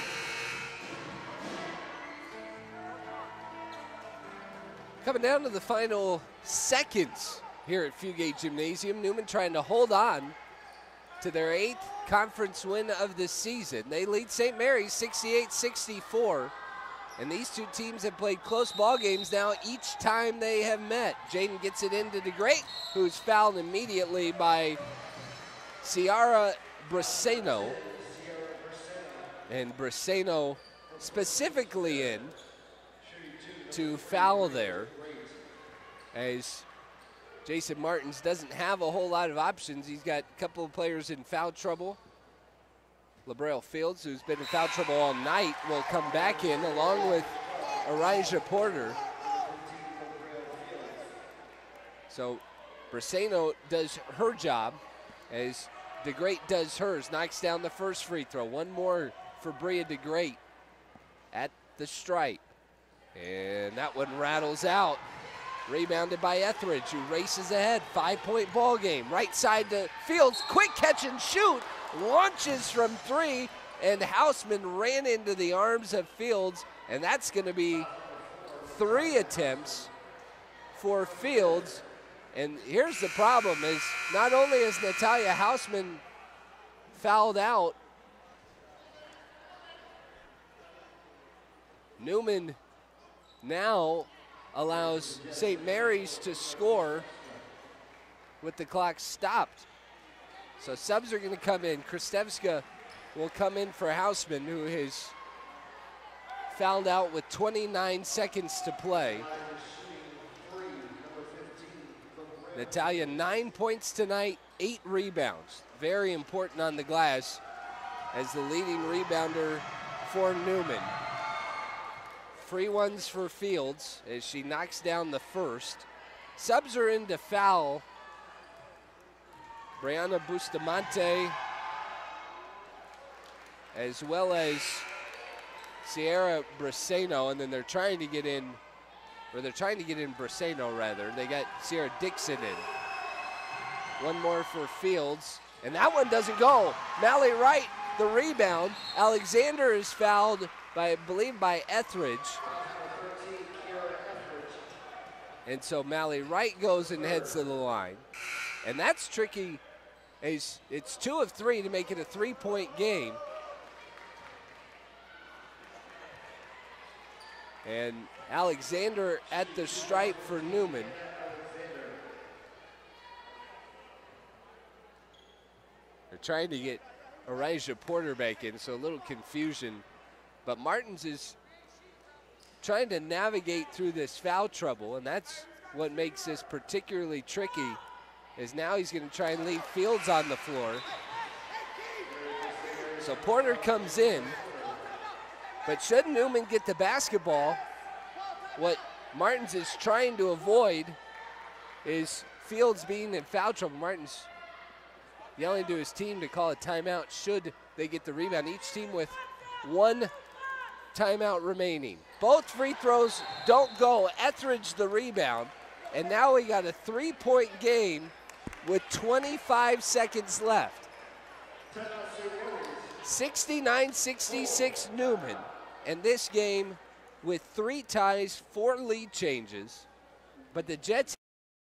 Coming down to the final seconds here at Fugate Gymnasium. Newman trying to hold on to their 8th conference win of the season. They lead St. Mary's 68-64. And these two teams have played close ball games now each time they have met. Jaden gets it into DeGreat, who's fouled immediately by Ciara Briseno. And Briseno specifically in to foul there, as Jason Martins doesn't have a whole lot of options. He's got a couple of players in foul trouble. LaBrail Fields, who's been in foul trouble all night, will come back in along with Arijah Porter. So Briseno does her job as DeGreat does hers, knocks down the first free throw. One more for Bria DeGreat at the stripe. And that one rattles out. Rebounded by Etheridge, who races ahead. 5-point ball game. Right side to Fields. Quick catch and shoot. Launches from 3. And Houseman ran into the arms of Fields. And that's going to be 3 attempts for Fields. And here's the problem is not only is Natalia Houseman fouled out, Newman now allows St. Mary's to score with the clock stopped. So subs are going to come in. Kristevska will come in for Houseman, who has fouled out with 29 seconds to play. Natalia, 9 points tonight, 8 rebounds. Very important on the glass as the leading rebounder for Newman. Free ones for Fields as she knocks down the first. Subs are in to foul Brianna Bustamante as well as Sierra Briseno, and then they're trying to get in Briseno rather. They got Sierra Dixon in. One more for Fields, and that one doesn't go. Mally Wright, the rebound. Alexander is fouled by, I believe, by Etheridge. And so Mally Wright goes and heads to the line. And that's tricky. It's 2 of 3 to make it a 3-point game. And Alexander at the stripe for Newman. They're trying to get Arijah Porter back in, so a little confusion. But Martins is trying to navigate through this foul trouble, and that's what makes this particularly tricky, is now he's going to try and leave Fields on the floor. So Porter comes in. But should Newman get the basketball, what Martins is trying to avoid is Fields being in foul trouble. Martins yelling to his team to call a timeout should they get the rebound. Each team with one timeout remaining. Both free throws don't go. Etheridge the rebound. And now we got a 3-point game with 25 seconds left. 69-66 Newman. And this game with 3 ties, 4 lead changes. But the Jets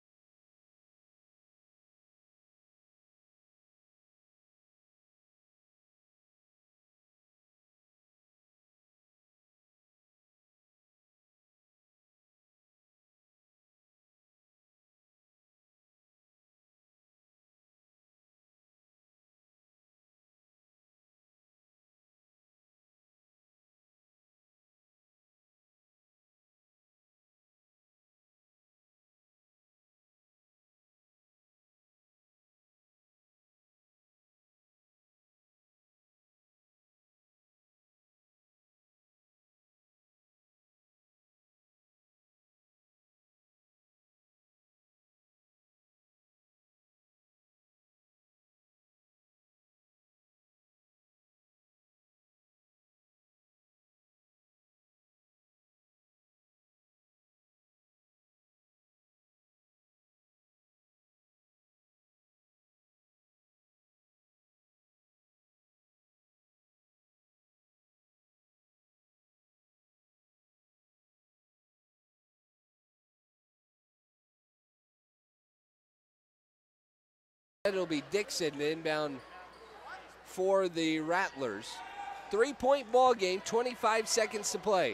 it'll be Dixon inbound for the Rattlers. 3-point ball game, 25 seconds to play.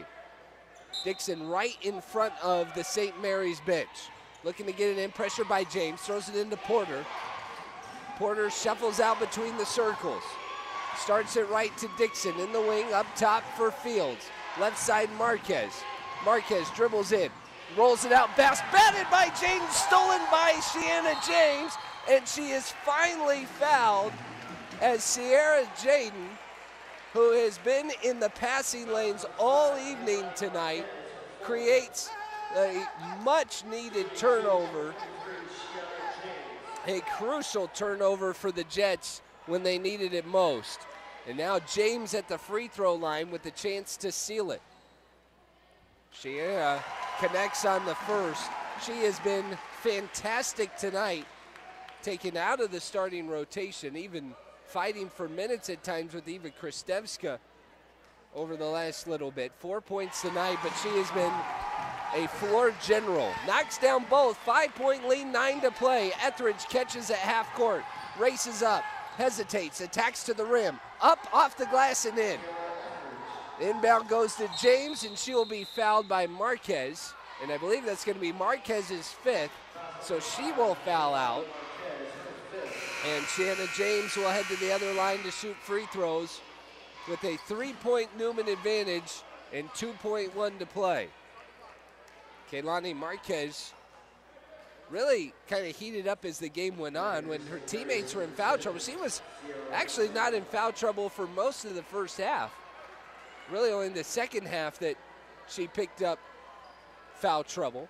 Dixon right in front of the St. Mary's bench. Looking to get it in, pressure by James, throws it into Porter. Porter shuffles out between the circles. Starts it right to Dixon in the wing, up top for Fields. Left side Marquez. Marquez dribbles in, rolls it out, batted by James, stolen by Sienna James. And she is finally fouled as Sierra Jaden, who has been in the passing lanes all evening tonight, creates a much-needed turnover, a crucial turnover for the Jets when they needed it most. And now James at the free throw line with the chance to seal it. Sierra connects on the first. She has been fantastic tonight, taken out of the starting rotation, even fighting for minutes at times with Eva Kristevska over the last little bit. 4 points tonight, but she has been a floor general. Knocks down both, 5-point lead, 9 to play. Etheridge catches at half court, races up, hesitates, attacks to the rim, up, off the glass and in. Inbound goes to James, and she will be fouled by Marquez, and I believe that's going to be Marquez's 5th, so she will foul out. And Shanna James will head to the other line to shoot free throws with a 3-point Newman advantage and 2.1 to play. Kehlani Marquez really kind of heated up as the game went on. When her teammates were in foul trouble, she was actually not in foul trouble for most of the first half. Really only in the second half that she picked up foul trouble.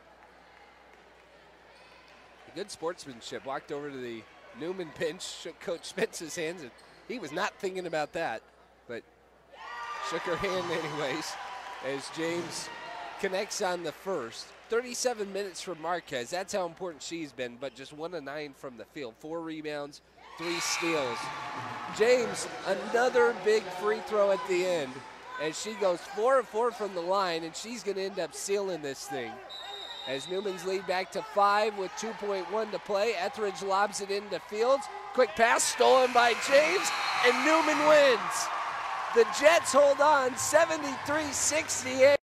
Good sportsmanship, walked over to the Newman bench, shook Coach Spence's hands, and he was not thinking about that, but shook her hand anyways as James connects on the first. 37 minutes for Marquez. That's how important she's been, but just 1 of 9 from the field. 4 rebounds, 3 steals. James, another big free throw at the end as she goes 4 of 4 from the line, and she's going to end up sealing this thing. As Newman's lead back to 5 with 2.1 to play. Etheridge lobs it into Fields. Quick pass stolen by James, and Newman wins. The Jets hold on 73-68.